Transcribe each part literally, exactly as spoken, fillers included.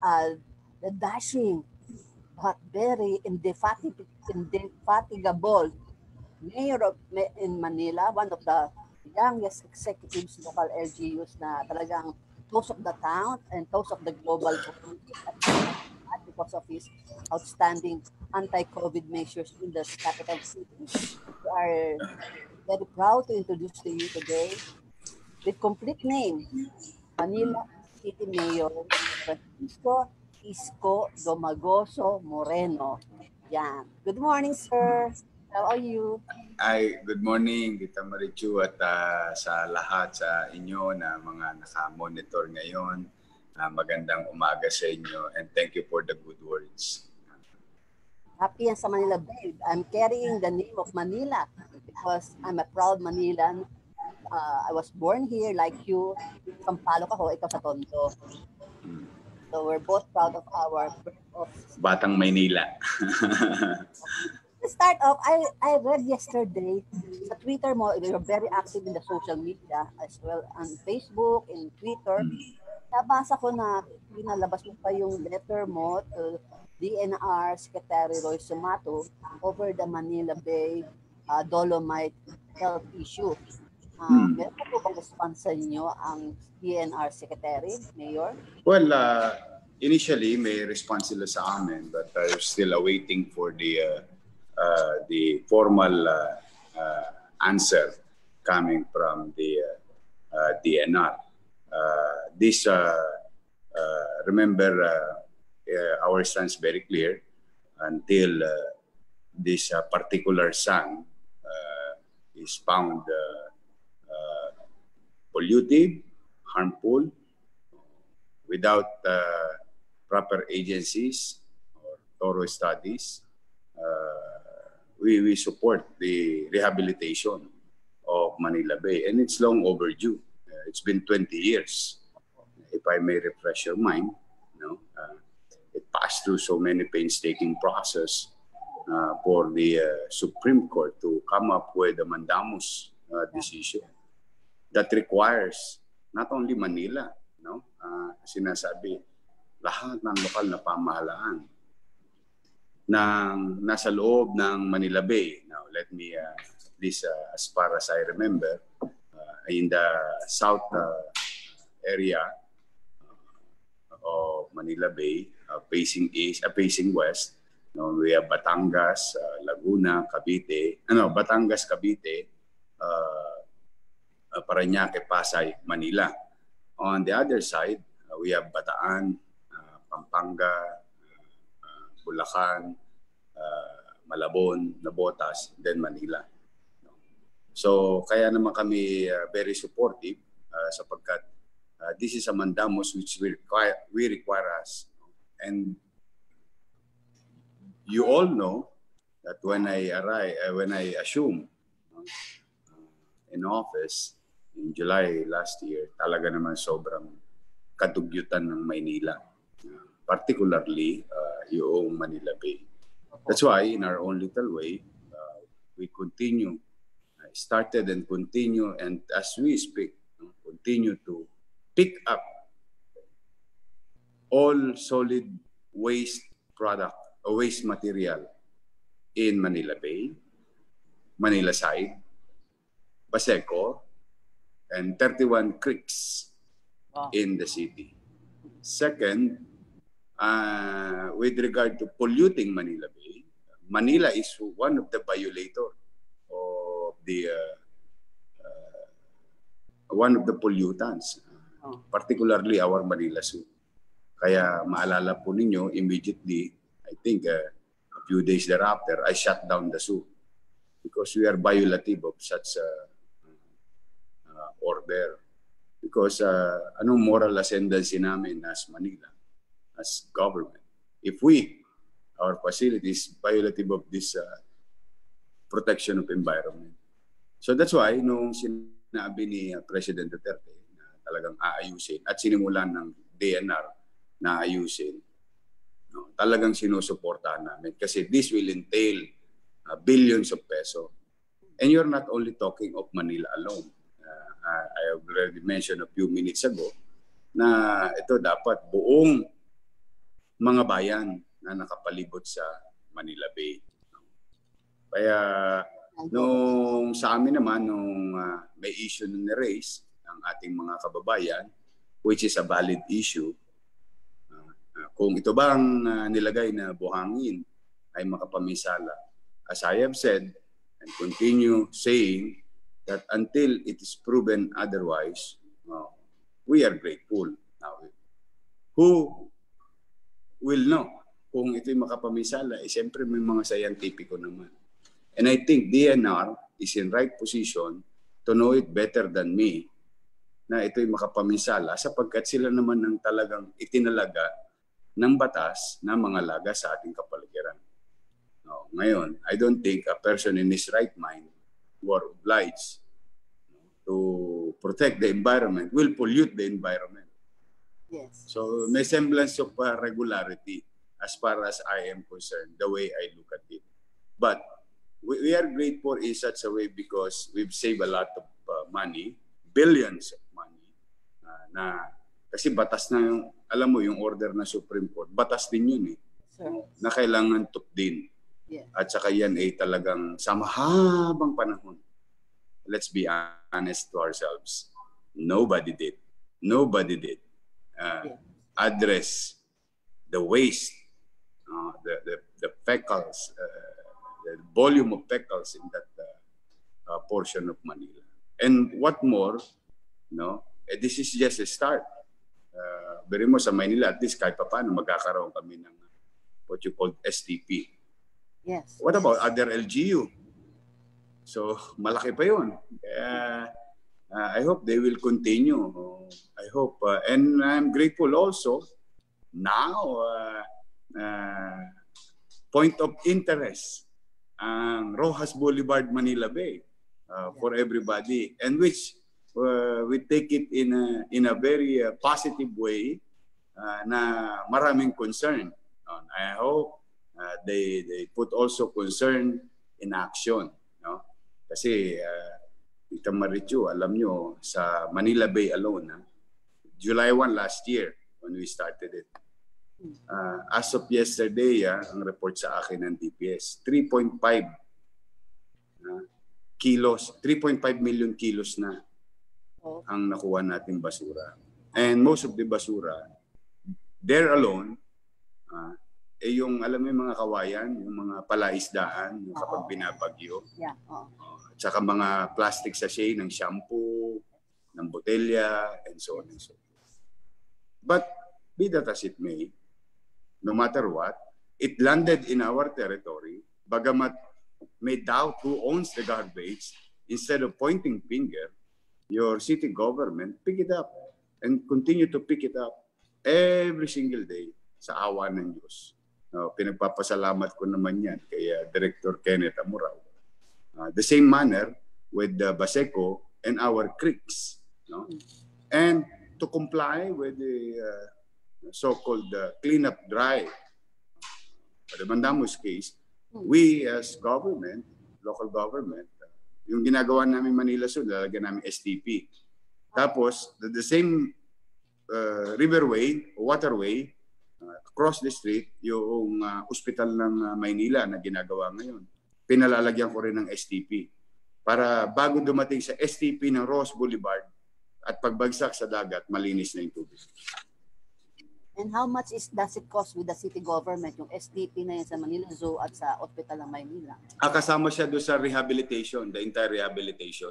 uh, the dashing but very indefatig- indefatigable mayor of, in Manila, one of the youngest executives, local L G Us na talagang toast of the town and toast of the global community at because of his outstanding anti-COVID measures in the capital city. We are very proud to introduce to you today with complete name, Manila City Mayor Francisco Isko Domagoso Moreno. Yan. Good morning, sir. How are you? Ay, good morning, Tita Marichu, at uh, sa lahat sa inyo na mga naka-monitor ngayon. Uh, magandang umaga sa inyo and thank you for the good words. Happy yan sa Manila Babe. I'm carrying the name of Manila because I'm a proud Manilan. Uh, I was born here like you. Sampaloc ako, ikaw sa Tondo. Hmm. So we're both proud of our birth of... Batang Maynila. To start off, I, I read yesterday sa Twitter mo, you're very active in the social media as well on Facebook, in Twitter. Hmm. Nabasa ko na pinalabas mo pa yung letter mo to D N R Secretary Roy Sumato over the Manila Bay uh, Dolomite health issue. Uh, hmm. Meron po bang response sa inyo ang D N R Secretary, Mayor? Well, uh, initially may response sila sa amin, but I'm still awaiting for the uh, uh, the formal uh, uh, answer coming from the uh, uh, D N R. Uh, this, uh, uh, remember, uh, uh, our stance very clear until uh, this uh, particular son uh, is found uh, uh, pollutive, harmful, without uh, proper agencies or thorough studies. Uh, we, we support the rehabilitation of Manila Bay, and it's long overdue. It's been twenty years. If I may refresh your mind, you know, uh, it passed through so many painstaking process uh, for the uh, Supreme Court to come up with a mandamus uh, decision that requires not only Manila, no, uh, sinasabi lahat ng lokal na pamahalaan ng nasa loob ng Manila Bay. Now, let me, uh, this uh, as far as I remember, in the south uh, area uh, of Manila Bay, uh, facing east, uh, facing west, you know, we have Batangas, uh, Laguna, Cavite, ano, Batangas, Cavite, uh, uh, Parañaque, Pasay, Manila. On the other side, uh, we have Bataan, uh, Pampanga, uh, Bulacan, uh, Malabon, Navotas, then Manila. So, kaya naman kami uh, very supportive uh, sapagkat uh, this is a mandamus which we require, we require us. And you all know that when I arrive, uh, when I assume uh, in office in July last year, talaga naman sobrang kadugyutan ng Maynila, uh, particularly uh, yung Manila Bay. That's why in our own little way, uh, we continue started and continue, and as we speak, continue to pick up all solid waste product or waste material in Manila Bay, Manila side, Paseco, and thirty-one creeks wow. in the city. Second, uh, with regard to polluting Manila Bay, Manila is one of the violators the uh, uh, one of the pollutants, uh, particularly our Manila Zoo. Kaya maalala po ninyo, immediately, I think uh, a few days thereafter, I shut down the zoo because we are violative of such a uh, order. Because uh, anong moral ascendancy namin as Manila, as government, if we, our facilities, violative of this uh, protection of environment. So that's why nung sinabi ni President Duterte na talagang aayusin at sinimulan ng D N R na ayusin, no, talagang sinusuportahan namin kasi this will entail uh, billions of peso. And you're not only talking of Manila alone. Uh, I have already mentioned a few minutes ago na ito dapat buong mga bayan na nakapalibot sa Manila Bay. Kaya nung sa amin naman, nung uh, may issue nung ni-raise ng ating mga kababayan, which is a valid issue, uh, uh, kung ito bang uh, nilagay na buhangin ay makapamisala. As I have said, and continue saying, that until it is proven otherwise, uh, we are grateful. Now, who will know kung ito'y makapamisala? Eh, siyempre may mga scientifico naman. And I think D N R is in right position to know it better than me na ito'y makapamisala sapagkat sila naman ang talagang itinalaga ng batas na mga laga sa ating kapaligiran. No, ngayon, I don't think a person in his right mind who are obliged to protect the environment will pollute the environment. Yes. So may semblance of uh, regularity as far as I am concerned, the way I look at it. But we, we are grateful in such a way because we've saved a lot of uh, money, billions of money, uh, na kasi batas na yung, alam mo yung order na Supreme Court, batas din yun eh, Sir. na kailangan tukdin. Yes. At saka yan ay talagang sa mahabang panahon. Let's be honest to ourselves. Nobody did. Nobody did uh, Yeah. address the waste, uh, the, the, the fecals, uh, the volume of fecals in that uh, uh, portion of Manila. And what more, no, eh, this is just a start. Uh, Beri mo sa Manila, at least kahit pa paano magkakaroon kami ng what you call S T P. Yes. What about other L G U? So, malaki pa yun. Kaya, uh, I hope they will continue. I hope. Uh, and I'm grateful also now, uh, uh, point of interest, ang Rojas Boulevard, Manila Bay, uh, for everybody. And which uh, we take it in a, in a very uh, positive way uh, na maraming concern. Uh, I hope uh, they, they put also concern in action. No? Kasi, uh, Tita Marichu, alam nyo, sa Manila Bay alone, ha? July first last year, when we started it. Uh, as of yesterday, ha, ang report sa akin ng D P S, three point five uh, kilos, three point five million kilos na ang nakuha nating basura. And most of the basura, there alone, uh, eh yung, alam mo yung mga kawayan, yung mga palaisdaan, yung kapag binabagyo. Yeah. Oh. At saka mga plastic sachet ng shampoo, ng botelya, and so on and so forth. But be that as it may, no matter what, it landed in our territory, bagamat may doubt who owns the garbage, instead of pointing finger, your city government pick it up and continue to pick it up every single day sa awa ng Diyos. Uh, pinagpapasalamat ko naman yan kay uh, Director Kenneth Amurao. Uh, the same manner with the uh, Baseco and our creeks. No? And to comply with the uh, so-called uh, cleanup drive, for the Mandamus case, we as government, local government, uh, yung ginagawa namin Manila Sud, lalagyan namin S T P. Tapos, the, the same uh, riverway, waterway, uh, across the street, yung uh, ospital ng uh, Maynila na ginagawa ngayon, pinalalagyan ko rin ng S T P. Para bago dumating sa S T P ng Ross Boulevard at pagbagsak sa dagat, malinis na yung tubig. And how much is does it cost with the city government, yung S T P na yan sa Manila Zoo at sa Hospital ng Maynila? Ah, kasama siya doon sa rehabilitation, the entire rehabilitation.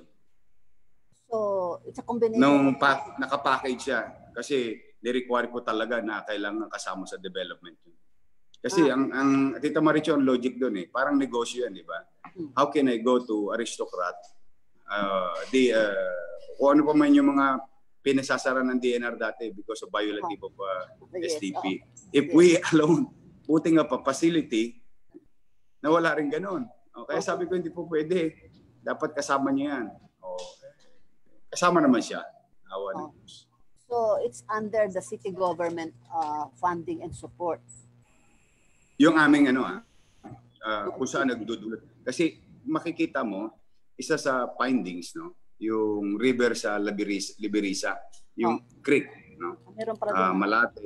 So, it's a combination. Nung pa, nakapackage siya, kasi ni-require ko talaga na kailangan kasama sa development. Kasi ah. ang, ang Tita Maricho, ang logic doon eh, parang negosyo yan, di ba? Hmm. How can I go to aristocrat, uh, the, uh, kung ano pa man yung mga pinasasara ng D N R dati because of violative of uh, S T P. Yes. Oh. If we alone putting up a facility, na wala rin ganun. O, kaya sabi ko, hindi po pwede. Dapat kasama niya yan. O, kasama naman siya. Awa ng Diyos. So, it's under the city government uh, funding and support. Yung aming ano ah, uh, kung saan nagdudulot. Kasi makikita mo, isa sa findings, no, yung river sa Liberisa, Liberisa yung oh. creek, no? Meron pala uh, Malate,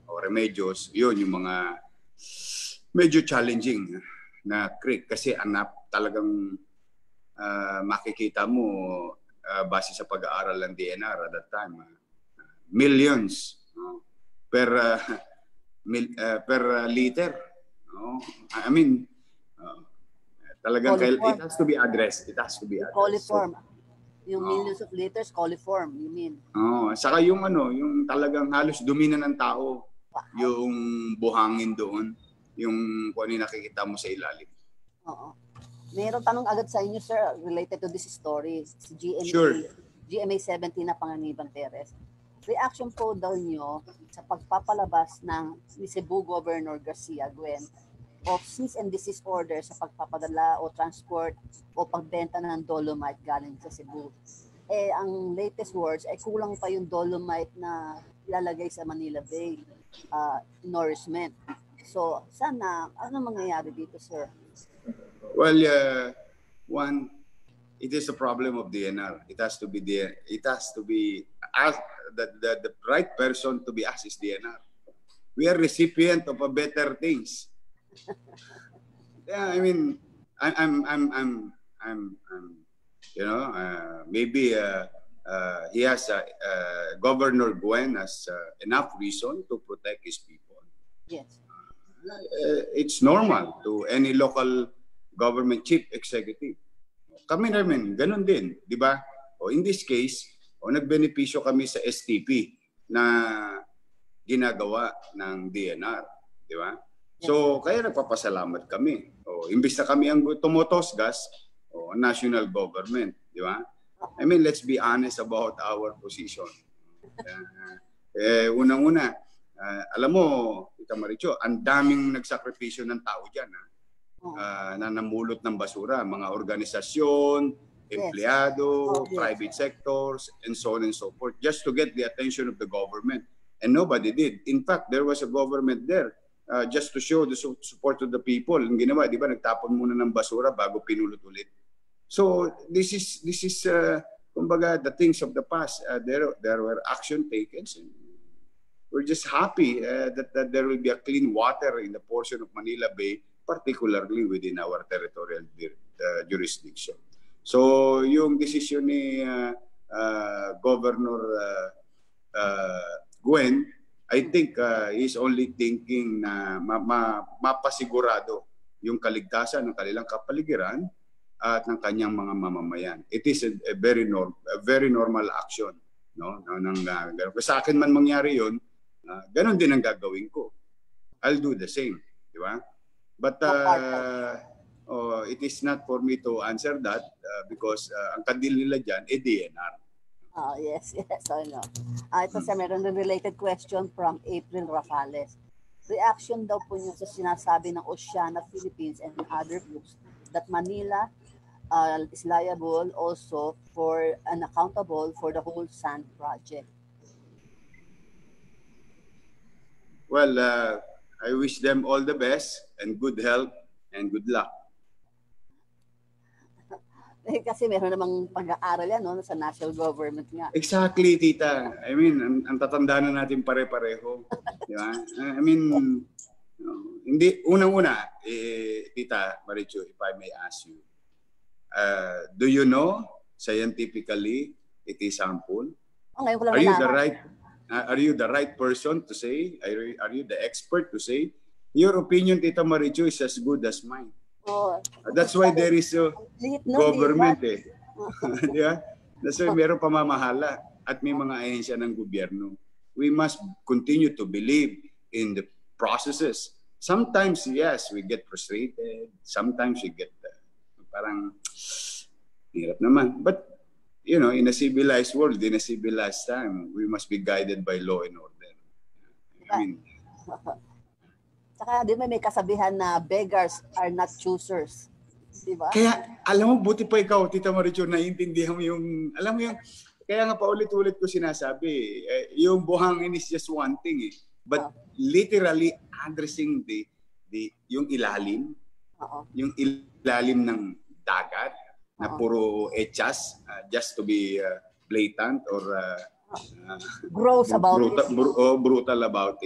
o Remedios, yun yung mga medyo challenging na creek kasi anap talagang uh, makikita mo uh, base sa pag-aaral ng D N R at that time, uh, millions uh, per uh, mil, uh, per uh, liter. No? I mean, uh, talagang it has to be addressed. It has to be addressed. Coliform. So, yung oh. millions of liters, coliform, you mean? Oh, saka yung ano, yung talagang halos dumi na ng tao, wow. Yung buhangin doon, yung kung ano nakikita mo sa ilalim. Oo. Meron tanong agad sa inyo, sir, related to this story. Si G M A, sure. G M A seventeen na Panganiban Perez. Reaction po daw nyo sa pagpapalabas ng ni Cebu Governor Garcia Guen of cease and desist order sa pagpapadala o transport o pagbenta ng dolomite galing sa Cebu. Eh, ang latest words, ay eh, kulang pa yung dolomite na ilalagay sa Manila Bay uh, nourishment. So, sana, ano mangyayari dito, sir? Well, uh, one, it is a problem of D N R. It has to be the, it has to be asked, the, the, the right person to be asked is D N R. We are recipient of a better things. Yeah, I mean, I, I'm, I'm, I'm, I'm, I'm, you know, uh, maybe uh, uh, he has a, uh, Governor Guen has uh, enough reason to protect his people. Yes, uh, it's normal to any local government chief executive. Kami namin, ganun din, di ba? O in this case, o nagbenepisyo kami sa S T P na ginagawa ng D N R, di ba? So, kaya nagpapasalamat kami. O, imbis na kami ang tumutosgas, o national government, di ba? I mean, let's be honest about our position. Uh, eh, unang-una, uh, alam mo, Tita Maricho, ang daming nagsakripisyo ng tao dyan, ha? Uh, na namulot ng basura, mga organisasyon, empleyado, yes. oh, yes. private sectors, and so on and so forth, just to get the attention of the government. And nobody did. In fact, there was a government there Uh, just to show the su support to the people. Ang ginawa, di ba, nagtapon muna ng basura bago pinulot ulit. So this is this is uh, kumbaga the things of the past. Uh, there there were action taken. And we're just happy uh, that, that there will be a clean water in the portion of Manila Bay, particularly within our territorial uh, jurisdiction. So yung decision ni uh, uh, Governor uh, uh, Guen, I think uh, he's only thinking na ma ma mapasigurado yung kaligtasan ng kanilang kapaligiran at ng kanyang mga mamamayan. It is a, a very norm, a very normal action, no? Nang uh, sa akin man mangyari 'yon, uh, ganun din ang gagawin ko. I'll do the same, di ba? But uh, oh, it is not for me to answer that uh, because uh, ang kandil nila diyan ay D N R. Oh, yes, yes, I know. Uh, ito sa meron ng related question from April Rafales. Reaction daw po niyo sa sinasabi ng Oceana Philippines and other groups that Manila uh, is liable also for and accountable for the whole sand project. Well, uh, I wish them all the best and good health and good luck. Eh, kasi meron namang pag-aaral yan, no, sa national government nga. Exactly, tita. I mean, ang, ang tatandaan na natin pare-pareho. Di ba? I mean, no, hindi, unang-una, eh, tita Maricho, if I may ask you, uh, do you know scientifically it is harmful? Oh, ngayon ko lang are you malaman. the right uh, are you the right person to say? Are you, are you the expert to say? Your opinion, tita Maricho, is as good as mine. Oh, that's why there is a government eh. Di ba? That's why meron pamamahala at may mga ahensya ng gobyerno. We must continue to believe in the processes. Sometimes, yes, we get frustrated. Sometimes we get uh, parang hirap naman. But, you know, in a civilized world, in a civilized time, we must be guided by law and order. I mean, saka di ba may kasabihan na beggars are not choosers. Di ba? Kaya, alam mo, buti pa ikaw, Tita Maricho, naiintindihan mo yung, alam mo yung, kaya nga paulit-ulit ko sinasabi, eh, yung buhangin is just one thing eh. But uh -huh. literally addressing the, the yung ilalim, uh -huh. yung ilalim ng dagat, uh -huh. na puro echas, uh, just to be uh, blatant or uh, uh, gross about brutal, it. Br oh, brutal about it.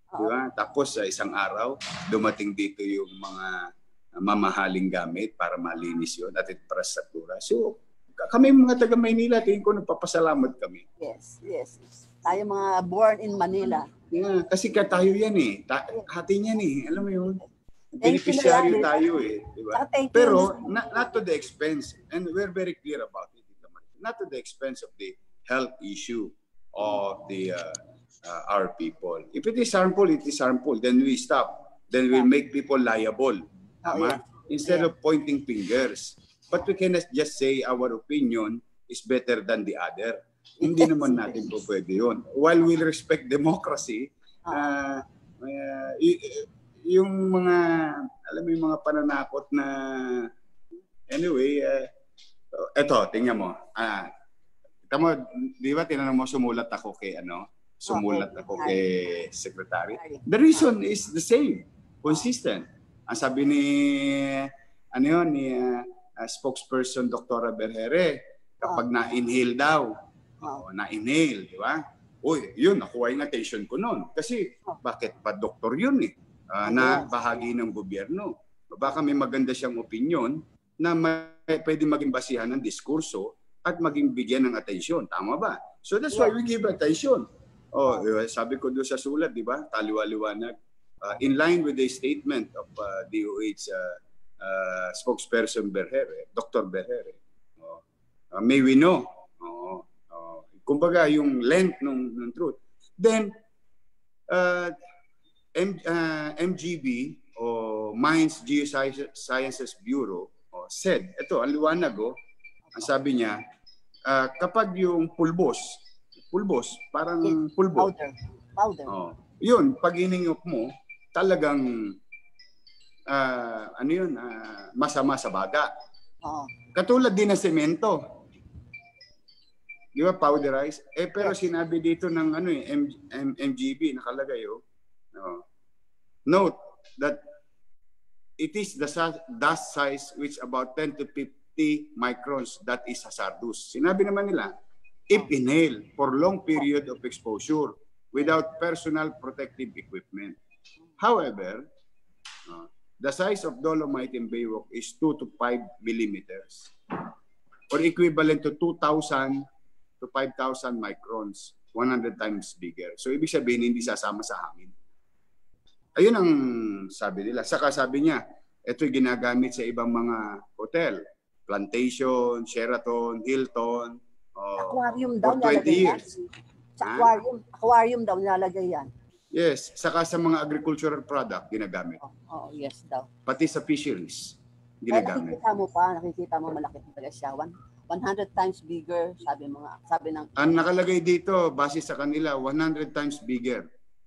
Di ba? Tapos sa isang araw, dumating dito yung mga mamahaling gamit para malinis yun at infrastruktura. So, kami mga taga Maynila, tingin ko nagpapasalamat kami. Yes, yes. Tayo mga born in Manila. Yeah, kasi ka tayo yan eh. Ta- hati niyan eh. Alam mo yun? Beneficiaryo tayo eh. Diba? Pero, not, not to the expense. And we're very clear about it. Not to the expense of the health issue of the uh, uh, our people. If it is harmful, it is harmful. Then we stop. Then we make people liable. Tama? Oh, yeah. Instead yeah. of pointing fingers. But we cannot just say our opinion is better than the other. Hindi naman natin po pwede yun. While we respect democracy, uh, uh, y- yung mga, alam mo yung mga pananakot na, anyway, uh, eto, tingnan mo. Ah, tama, di ba tinanong mo, sumulat ako kay, ano, sumulat ako kay secretary. The reason is the same, consistent. Ang sabi ni, ano yun, ni uh, uh, spokesperson Doctora Berhere, kapag na-inhale daw, oh, na-inhale, di ba? Uy, yun, nakuha yung attention ko noon. Kasi, bakit pa doktor yun eh? Uh, na bahagi ng gobyerno. Baka may maganda siyang opinion na may, pwede maging basihan ng diskurso at maging bigyan ng atensyon. Tama ba? So that's why we give attention. Oh, sabi ko doon sa sulat, di ba? Taliwa-liwanag. Uh, in line with the statement of uh, D O H uh, uh, spokesperson Berhere, Doctor Berhere. Oh, uh, may we know. Oh, oh, kumbaga yung length ng, ng truth. Then, uh, M, uh, M G B o Mines Geosciences Bureau oh, said, ito, ang liwanag, oh, ang sabi niya, uh, kapag yung pulbos, pulbos, parang pulbo. Powder. Powder. Oh, yun, pag iningok mo, talagang, uh, ano yun, uh, masama sa baga. Oh. Katulad din ng semento. Di ba, powderized? Eh, pero yes. Sinabi dito ng ano eh, M, M, M G B, nakalagay, oh. No. Note that it is the dust size which about ten to fifty microns that is hazardous. Sinabi naman nila, if inhaled for long period of exposure without personal protective equipment. However, uh, the size of dolomite in Baywalk is two to five millimeters or equivalent to two thousand to five thousand microns, one hundred times bigger. So ibig sabihin hindi sasama sa hangin. Ayun ang sabi nila. Saka sabi niya, ito'y ginagamit sa ibang mga hotel. Plantation, Sheraton, Hilton. Uh, aquarium daw nilalagay yan. Sa aquarium, aquarium daw nilalagay yan. Yes. Saka sa mga agricultural product, ginagamit. Oo, oh, oh, yes daw. Pati sa fisheries, ginagamit. Ay, nakikita mo pa, nakikita mo malaki talaga siya. one hundred times bigger, sabi mga, sabi ng... Ang nakalagay dito, base sa kanila, one hundred times bigger.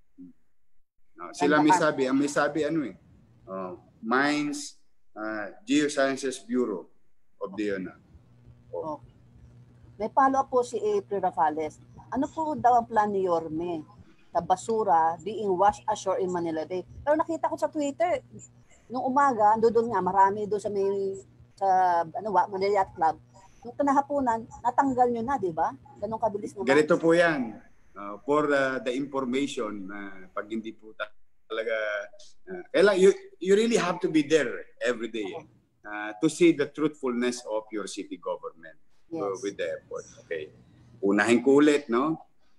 No, sila may sabi, ang may sabi ano eh, uh, Mines uh, Geosciences Bureau of the U N A. Oh. Okay. May follow-up po si April Rafales. Ano po daw ang plan ni Yorme sa basura being washed ashore in Manila Bay? Pero nakita ko sa Twitter, nung umaga, doon nga, marami doon sa may, sa ano, Manila Yacht Club. Nung kanahaponan, natanggal nyo na, di ba? Ganong kabilis naman. Ganito po yan. Uh, for uh, the information, uh, pag hindi po talaga, uh, kailang, you, you really have to be there every day uh, to see the truthfulness of your city government. Yes. Uh, with the airport. Okay. Unahin ko ulit, no?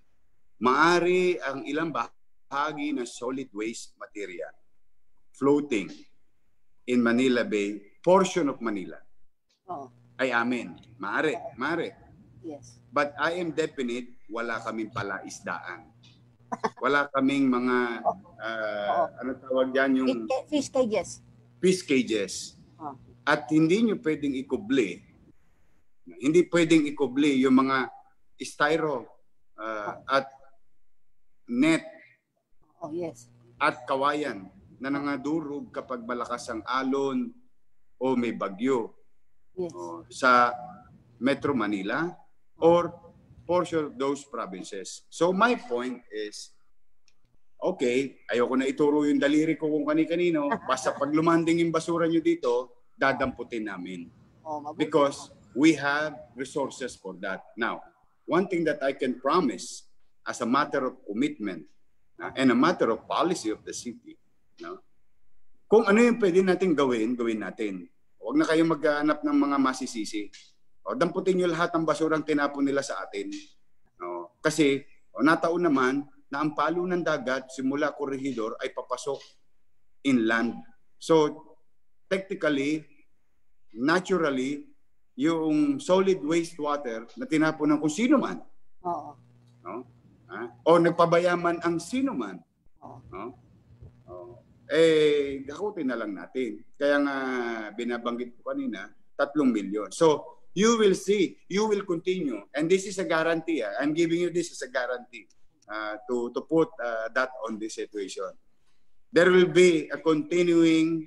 Maari ang ilang bahagi ng solid waste material floating in Manila Bay, portion of Manila, oh. ay amin. Maari, maari. Yes. But I am definite, wala kaming palaisdaan. Wala kaming mga, uh, oh. ano tawag dyan, yung... Fish cages. Fish cages. Oh. At hindi nyo pwedeng ikubli, hindi pwedeng ikubli yung mga styro uh, oh. at net oh, yes. at kawayan na nangadurog kapag malakas ang alon o may bagyo yes. oh, sa Metro Manila or portion of those provinces. So my point is, okay, ayoko na ituro yung daliri ko kung kani-kanino, basta pag lumanding yung basura nyo dito, dadamputin namin. Oh, because we have resources for that. Now, one thing that I can promise as a matter of commitment uh, and a matter of policy of the city. No? Kung ano yung pwede natin gawin, gawin natin. Huwag na kayong maghanap ng mga masisisi. O, damputin nyo lahat ng basurang tinapon nila sa atin. No? Kasi, o, nataon naman na ang palo ng dagat simula Corregidor ay papasok inland. So, technically, naturally, yung solid wastewater na tinapon ng kung sino man, Oo. no? Ha? O nagpabayaman ang sino man, Oo. no? O, eh, gakutin na lang natin. Kaya nga, binabanggit ko kanina, tatlong milyon. So, you will see, you will continue, and this is a guarantee. Ah. I'm giving you this as a guarantee uh, to, to put uh, that on this situation. There will be a continuing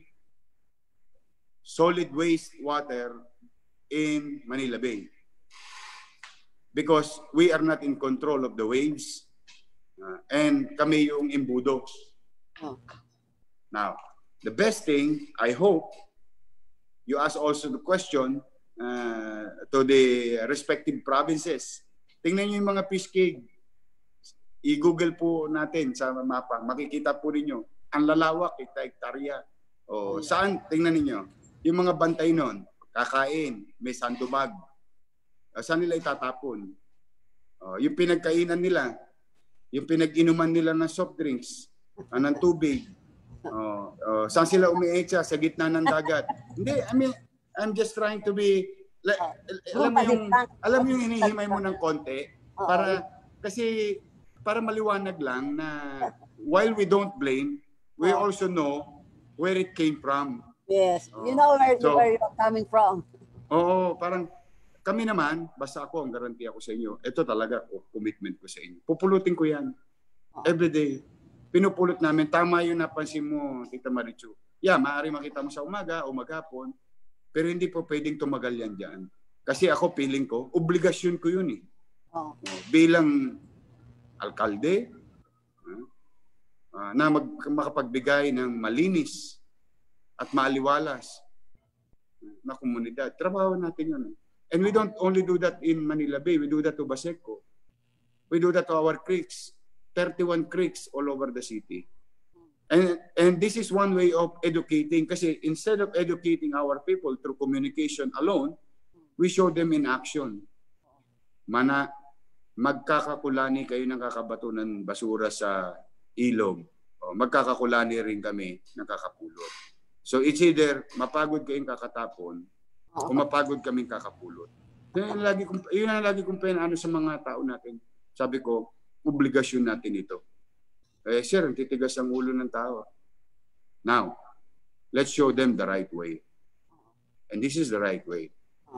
solid waste water in Manila Bay because we are not in control of the waves uh, and kami yung imbudo. Oh. Now, the best thing, I hope, you ask also the question uh, to the respective provinces. Tingnan nyo yung mga fish cave. I-google po natin sa mapa. Makikita po ninyo. Ang lalawak, hektarya. O, saan? Tingnan ninyo. Yung mga bantay nun, kakain, may sandubag. O, saan nila itatapon? O, yung pinagkainan nila, yung pinag-inuman nila ng soft drinks, uh, ng tubig. O, o, saan sila umietsa? Sa gitna ng dagat. Hindi, I mean, I'm just trying to be, like, alam mo yung, alam mo yung hinihimay mo ng konti, para, kasi, para maliwanag lang na while we don't blame, we also know where it came from. Yes, oh. you know where, so, where you're coming from. Oo, parang kami naman, basta ako, ang garanti ako sa inyo, ito talaga, oh, commitment ko sa inyo. Pupulutin ko yan. Oh. Every day. Pinupulot namin. Tama yung napansin mo, Tita Marichu. Yeah, maaari makita mo sa umaga o maghapon, pero hindi po pwedeng tumagal yan dyan. Kasi ako, feeling ko, obligasyon ko yun eh. Oh. Oh, bilang alkalde, uh, na mag, makapagbigay ng malinis at maaliwalas na komunidad. Trabaho natin yun. And we don't only do that in Manila Bay. We do that to Baseco. We do that to our creeks. thirty-one creeks all over the city. And, and this is one way of educating. Kasi instead of educating our people through communication alone, we show them in action. Mana, magkakakulani kayo ng kakabato ng basura sa ilog. O, magkakakulani rin kami ng kakapulot. So it's either mapagod kayong kakatapon o mapagod kaming kakapulot. Yun ang lagi kong, yun ang lagi kong pinaano sa mga tao natin. Sabi ko, obligasyon natin ito. Eh, sir, titigas ang ulo ng tao. Now, let's show them the right way. And this is the right way.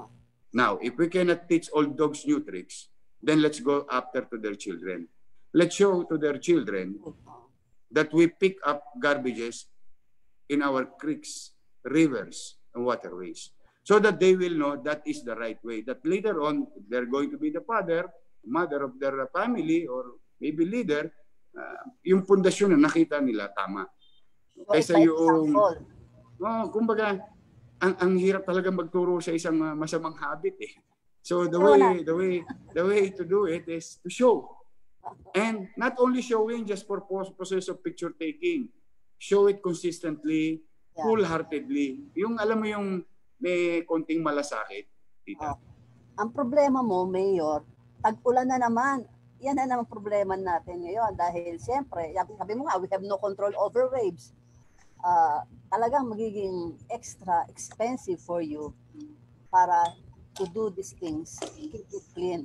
Now, if we cannot teach old dogs new tricks, then let's go after to their children. Let's show to their children that we pick up garbages in our creeks, rivers, and waterways. So that they will know that is the right way. That later on, they're going to be the father, mother of their family, or maybe leader, uh, yung pundasyon na nakita nila tama. Kaysa yung, oh, kumbaga, ang, ang hirap talaga magturo sa isang uh, masamang habit eh. So the way, the way, the way to do it is to show. And not only showing just for process of picture taking, show it consistently, yeah. Wholeheartedly. Yung alam mo yung may konting malasakit, tita. Oh. Ang problema mo, Mayor, tag-ulan na naman. Yan na naman problema natin ngayon dahil siyempre, sabi mo nga, we have no control over waves. Uh, talagang magiging extra expensive for you para to do these things, keep it clean.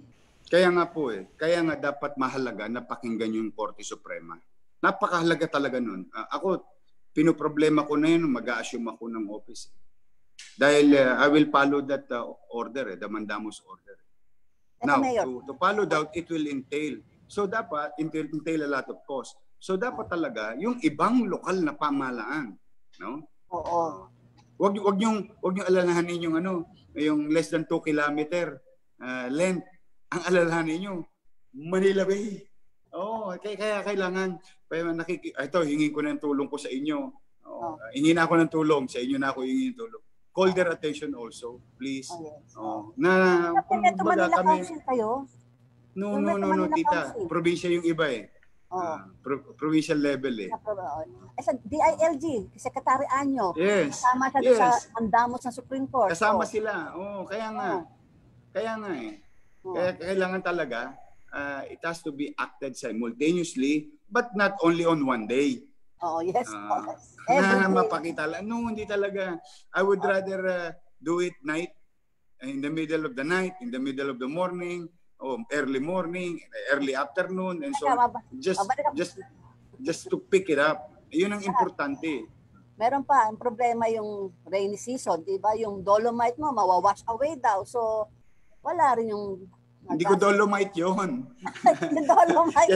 Kaya nga po eh, kaya nga dapat mahalaga na pakinggan yung Korte Suprema. Napakahalaga talaga nun. Uh, ako, pinoproblema ko na yun, mag-a-assume ako ng office. Dahil uh, I will follow that uh, order, eh, the mandamus order. Now, to, to follow that, it will entail. So dapat, entail, entail a lot of cost. So dapat talaga, yung ibang lokal na pamahalaan, no? Oo. Wag, wag yung, wag yung alalahanin yung ano, yung less than two kilometer uh, length. Ang alalahanin nyo, Manila Bay. Oo, oh, kaya, kaya kailangan, kaya nakiki, ito, hingin ko ng tulong ko sa inyo. Oh, oh. Hingin ako ng tulong, sa inyo na ako hingin ng tulong. Call their attention also, please. Oh, yes. Oh, na, kung baga kami, kayo? No, no, no, no, tita. Probinsya yung iba eh. Oo. Uh, pro- provincial level eh. Sa, eh, sa D I L G, Secretary Anyo. Yes. Kasama siya yes. sa mandamos ng Supreme Court. Kasama oh. sila. Oh, kaya nga. Oh. Kaya nga eh. Oh. Kaya kailangan talaga uh, it has to be acted simultaneously but not only on one day. Oh, yes. Uh, oh. na mapakita lang. No, hindi talaga. I would oh. rather uh, do it night, in the middle of the night, in the middle of the morning, oh, early morning, early afternoon, and so just just just to pick it up. Yun ang importante. Meron pa, ang problema yung rainy season, di ba? Yung dolomite mo, mawawash away daw. So, wala rin yung... Hindi ko dolomite yun. Yung dolomite.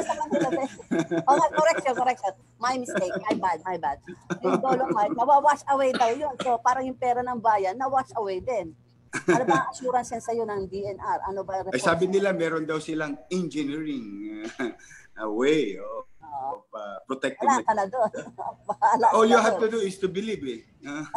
Okay, correction, correction. My mistake, my bad, my bad. Yung dolomite, mawawash away daw yun. So, parang yung pera ng bayan, na-wash away din. Ano ba ang assurance yan sa'yo ng D N R? Ano ba? Ay, sabi nila, meron daw silang engineering uh, way of, uh, of uh, protecting wala ka na doon. All you have to do is to believe eh. Uh,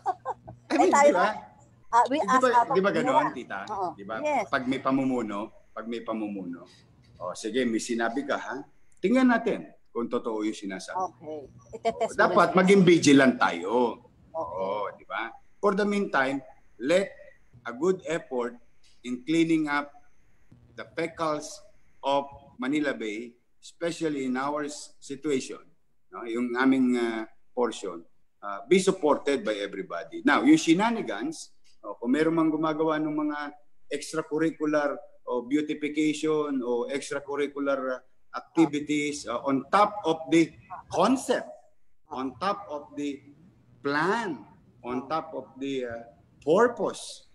I mean, di ba? Uh, we di ba, ask di ba gano'n, tita? Uh-oh. Di ba? Yes. Pag may pamumuno, pag may pamumuno, oh, sige, may sinabi ka, ha? Tingnan natin kung totoo yung sinasabi. Okay. Itetest oh, dapat maging vigilant tayo. Okay. Oh, di ba? For the meantime, let a good effort in cleaning up the fecals of Manila Bay, especially in our situation, no, yung aming uh, portion, uh, be supported by everybody. Now, yung shenanigans, uh, kung meron mang gumagawa ng mga extracurricular o beautification o extracurricular activities uh, on top of the concept, on top of the plan, on top of the uh, purpose,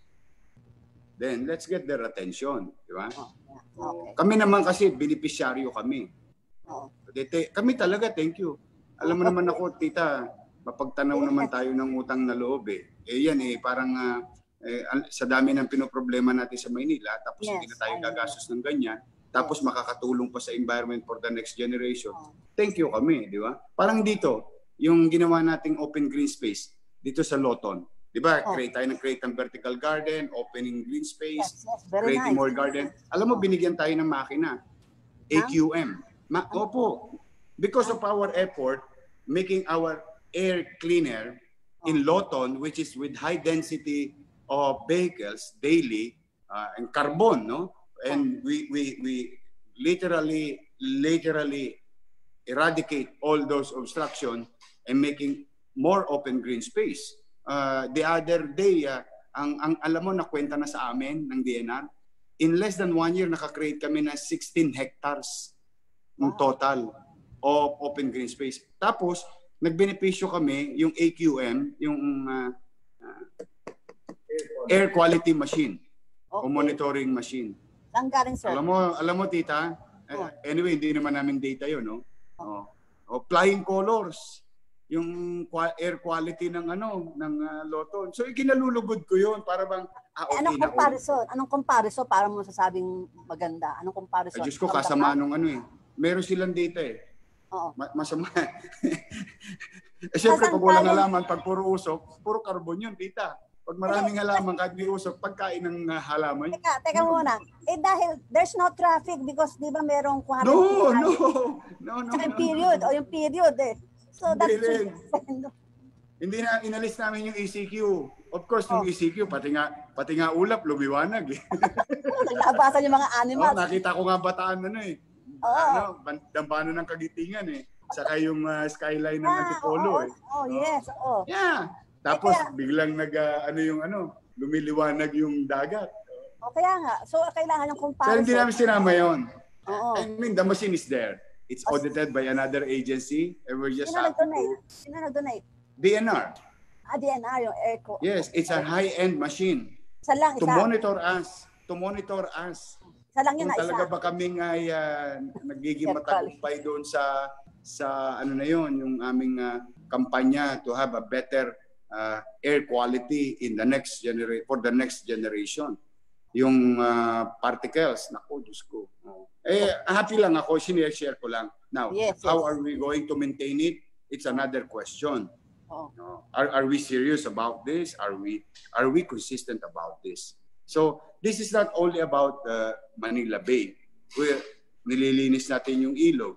then let's get their attention, di ba? Okay. Kami naman kasi beneficiaryo kami. Oh. Kami talaga, thank you. Alam mo naman ako, tita, mapagtanaw naman tayo ng utang na loob eh. Eh yan eh, parang uh, eh, sa dami ng pinoproblema natin sa Maynila, tapos yes, hindi na tayo gagastos ng ganyan, tapos yes, makakatulong pa sa environment for the next generation. Oh. Thank you kami, di ba? Parang dito, yung ginawa nating open green space, dito sa Loton. Di ba, oh, create tayo ng create ng vertical garden, opening green space, yes, yes, creating nice, more garden. Alam mo, binigyan tayo ng makina, A Q M. Ma Opo, because of our effort, making our air cleaner in Loton, which is with high density of vehicles daily, uh, and carbon, no? And we, we, we literally, literally eradicate all those obstructions and making more open green space. Uh, the other day, uh, ang, ang alam mo, nakwenta na sa amin ng D N R, in less than one year, nakakreate kami ng sixteen hectares in total of open green space. Tapos, nagbenepisyo kami, yung A Q M, yung uh, uh, air quality machine, okay, o monitoring machine. Saan galing, sir? Alam mo, alam mo tita, oh, uh, anyway, hindi naman namin data yun, no? Oh. Oh, flying colors, yung air quality ng ano, ng uh, Loton. So ikinalulugod ko 'yun para bang ah, okay, anong comparison? Na, Anong comparison para mo masasabing maganda? Anong comparison? Ay, Diyos ko, kasama nung ano eh. Meron silang data eh. Oo. Ma masama. Eh syempre, pag walang halaman, pag puro usok, puro carbon yun, tita. Pag maraming halaman, kahit may usok, pagkain ng uh, halaman. Teka, teka muna. Eh dahil there's no traffic because di ba merong quarantine? No, no, no, no. Yung period, o yung period eh. So that's Hindi, hindi na inalis namin yung E C Q. Of course, yung oh, E C Q, pati nga, pati nga ulap, lumiwanag eh. Naglabasan yung mga animals. Oh, nakita ko nga Bataan ano eh. Oh. Ano, dambano ng Kagitingan eh. Saka yung uh, skyline ng ah, Antipolo oh, eh. Oh, yes. Oh. Yeah. Tapos eh, kaya, biglang nag uh, ano yung ano, lumiliwanag yung dagat. O oh, kaya nga. So kailangan yung comparison. So hindi namin sinama yun. Oo. I mean, the machine is there. It's audited by another agency. And we're just Sino nag-donate? Sino nag-donate? D N R. Ah, D N R, yung air co. Yes, it's a high-end machine. Isa lang, isa. To monitor us. To monitor us. Isa lang yun na isa. Talaga ba kaming ay uh, nagiging matagumpay doon sa sa ano na yun, yung aming uh, kampanya to have a better uh, air quality in the next generation, for the next generation. Yung uh, particles, naku, Diyos ko. Oh. Eh, happy lang ako, sinishare ko lang. Now, yes, how yes. are we going to maintain it? It's another question. Oh. No? Are, are we serious about this? Are we, are we consistent about this? So, this is not only about uh, Manila Bay. Where nililinis natin yung ilog.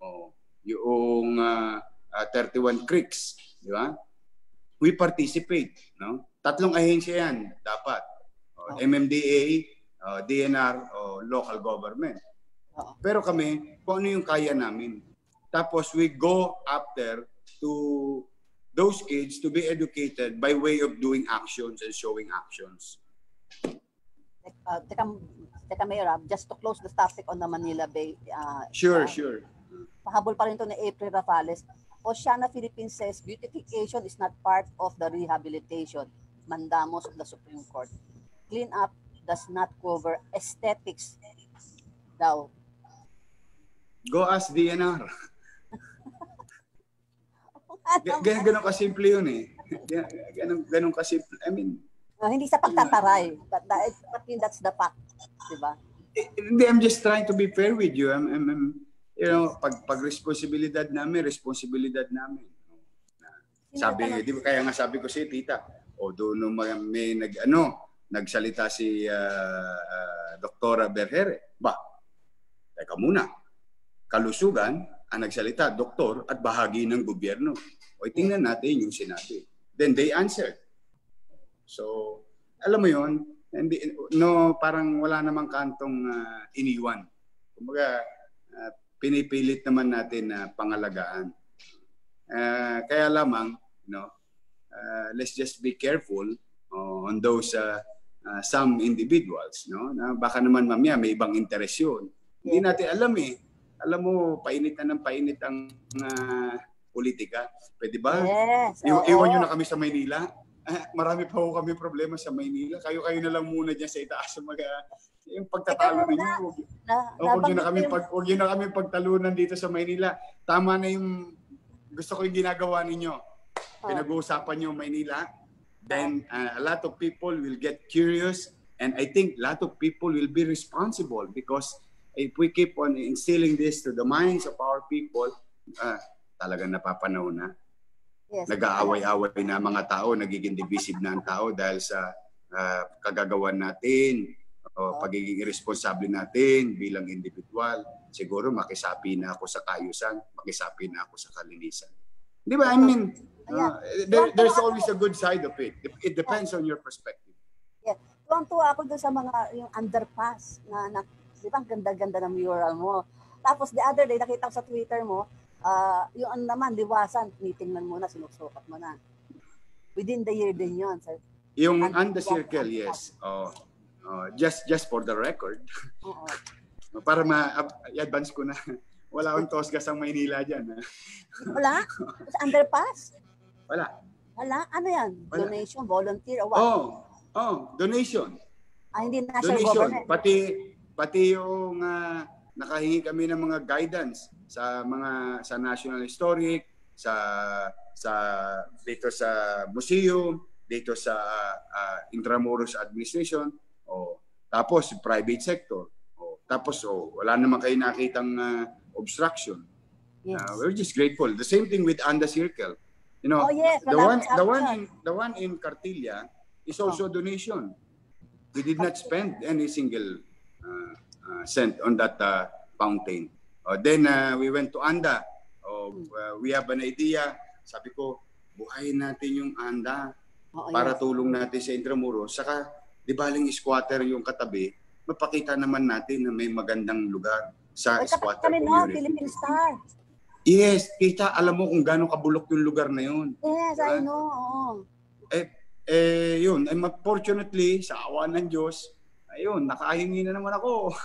oh, yung uh, uh, thirty-one creeks, di ba? We participate, no? Tatlong ahensya yan dapat. Oh, M M D A, uh, D N R, o local government. Pero kami, kung ano yung kaya namin. Tapos we go after to those kids to be educated by way of doing actions and showing actions. Uh, teka, teka Mayor, just to close the topic on the Manila Bay. Uh, sure, uh, sure. Pahabol pa rin ito ni April Rafales. Oceana Philippines says beautification is not part of the rehabilitation. Mandamos of the Supreme Court. Clean up does not cover aesthetics daw. Go ask D N R. Ganun, ganun kasimple yun eh. Ganun, ganun kasimple. I mean, no, hindi sa pagtataray, but, that, but that's the fact, di ba? Hindi, I'm just trying to be fair with you. I'm, I'm, I'm you know, pag, pag responsibilidad namin, responsibilidad namin. Sabi, di ba, kaya nga sabi ko si Tita, o doon nung may nag, ano, nagsalita si uh, uh, Doktora Berhere. Ba, teka muna, kalusugan, ang nagsalita, doktor at bahagi ng gobyerno. O tingnan natin yung sinabi. Then they answered. So, alam mo yun, hindi, no, parang wala namang kantong uh, iniwan. Kumbaga, uh, pinipilit naman natin na uh, pangalagaan. Uh, kaya lamang, you know, uh, let's just be careful uh, on those uh, uh, some individuals. No? Na baka naman mamaya may ibang interes yun. Hindi natin alam eh. Alam mo, painit na ng painit ang uh, politika. Pwede ba? Yes. I- iwan nyo na kami sa Maynila. Uh, marami pa ho kami problema sa Maynila. Kayo-kayo na lang muna dyan sa itaas. Mga, yung pagtatalo ninyo. Huwag nyo na kami pag, huwag nyo na kami pagtalunan dito sa Maynila. Tama na yung gusto ko yung ginagawa ninyo. Pinag-uusapan nyo Maynila. Then uh, a lot of people will get curious. And I think a lot of people will be responsible because if we keep on instilling this to the minds of our people, uh, talagang napapanaw na. Yes. Nag-aaway-away na mga tao, nagiging divisive na ang tao dahil sa uh, kagagawan natin, o pagiging irresponsible natin bilang individual. Siguro makisapi na ako sa kaayusan, makisapi na ako sa kalinisan. Di ba? I mean, uh, there, there's always a good side of it. It depends on your perspective. Yeah. Tuwang-tuwa ako doon sa mga yung underpass na, na di ba, ganda-ganda ng mural mo. Tapos the other day, nakita ko sa Twitter mo, uh, yung ano naman, liwasan, tinitingnan mo na, sinusukat mo na. Within the year din yun. Sir. Yung on the circle, yes. Oh, oh, just just for the record. Oo. Para ma-advance ko na. Wala akong tosgas ang Maynila dyan. Ha? Wala? Sa underpass? Wala. Wala? Ano yan? Wala. Donation, volunteer, o what? Oh, oh, donation. Ah, hindi national donation. Government. Pati Pati yung uh, nakahingi kami ng mga guidance sa mga sa National Historic, sa sa dito sa museum, dito sa uh, Intramuros Administration, o tapos private sector. O tapos oh, wala naman kayo nakitang uh, obstruction. Yes. Uh, we're just grateful. The same thing with Anda Circle. You know, oh, yes, the one the one in the one in Cartilla is also oh. donation. We did not spend any single Uh, uh, cent on that uh, fountain. Uh, then uh, we went to Anda. Uh, uh, we have an idea. Sabi ko, buhayin natin yung Anda oh, para yes. tulong natin sa Intramuros. Saka, di baling squatter yung katabi, mapakita naman natin na may magandang lugar sa Ay, squatter kami community. No, Philippine Star. Yes, kita, alam mo kung gano'ng kabulok yung lugar na yun. Yes, diba? I know. Oh. Eh, eh, yun. And fortunately, sa awa ng Diyos, ayun, nakahingi na naman ako.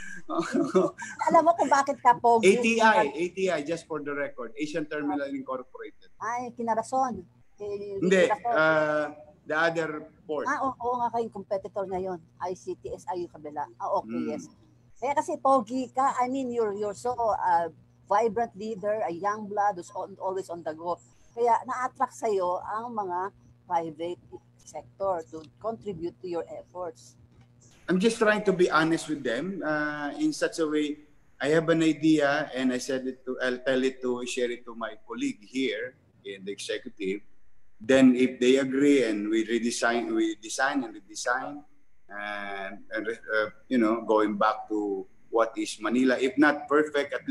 Alam mo kung bakit ka pogi? A T I, A T I, just for the record, Asian Terminal Incorporated. Ay, kinarason. Hindi, uh, the other port. Ah, oo, oo nga kayong competitor na yun. I C T S I yung kabila. Ah, okay, mm. yes. Kaya kasi pogi ka, I mean, you're, you're so uh, vibrant leader, a young blood who's on, always on the go. Kaya na-attract sa'yo ang mga private sector to contribute to your efforts. I'm just trying to be honest with them uh, in such a way. I have an idea and I said it to, I'll tell it to, share it to my colleague here in the executive. Then if they agree and we redesign, we design and redesign and, and uh, you know, going back to what is Manila, if not perfect, at least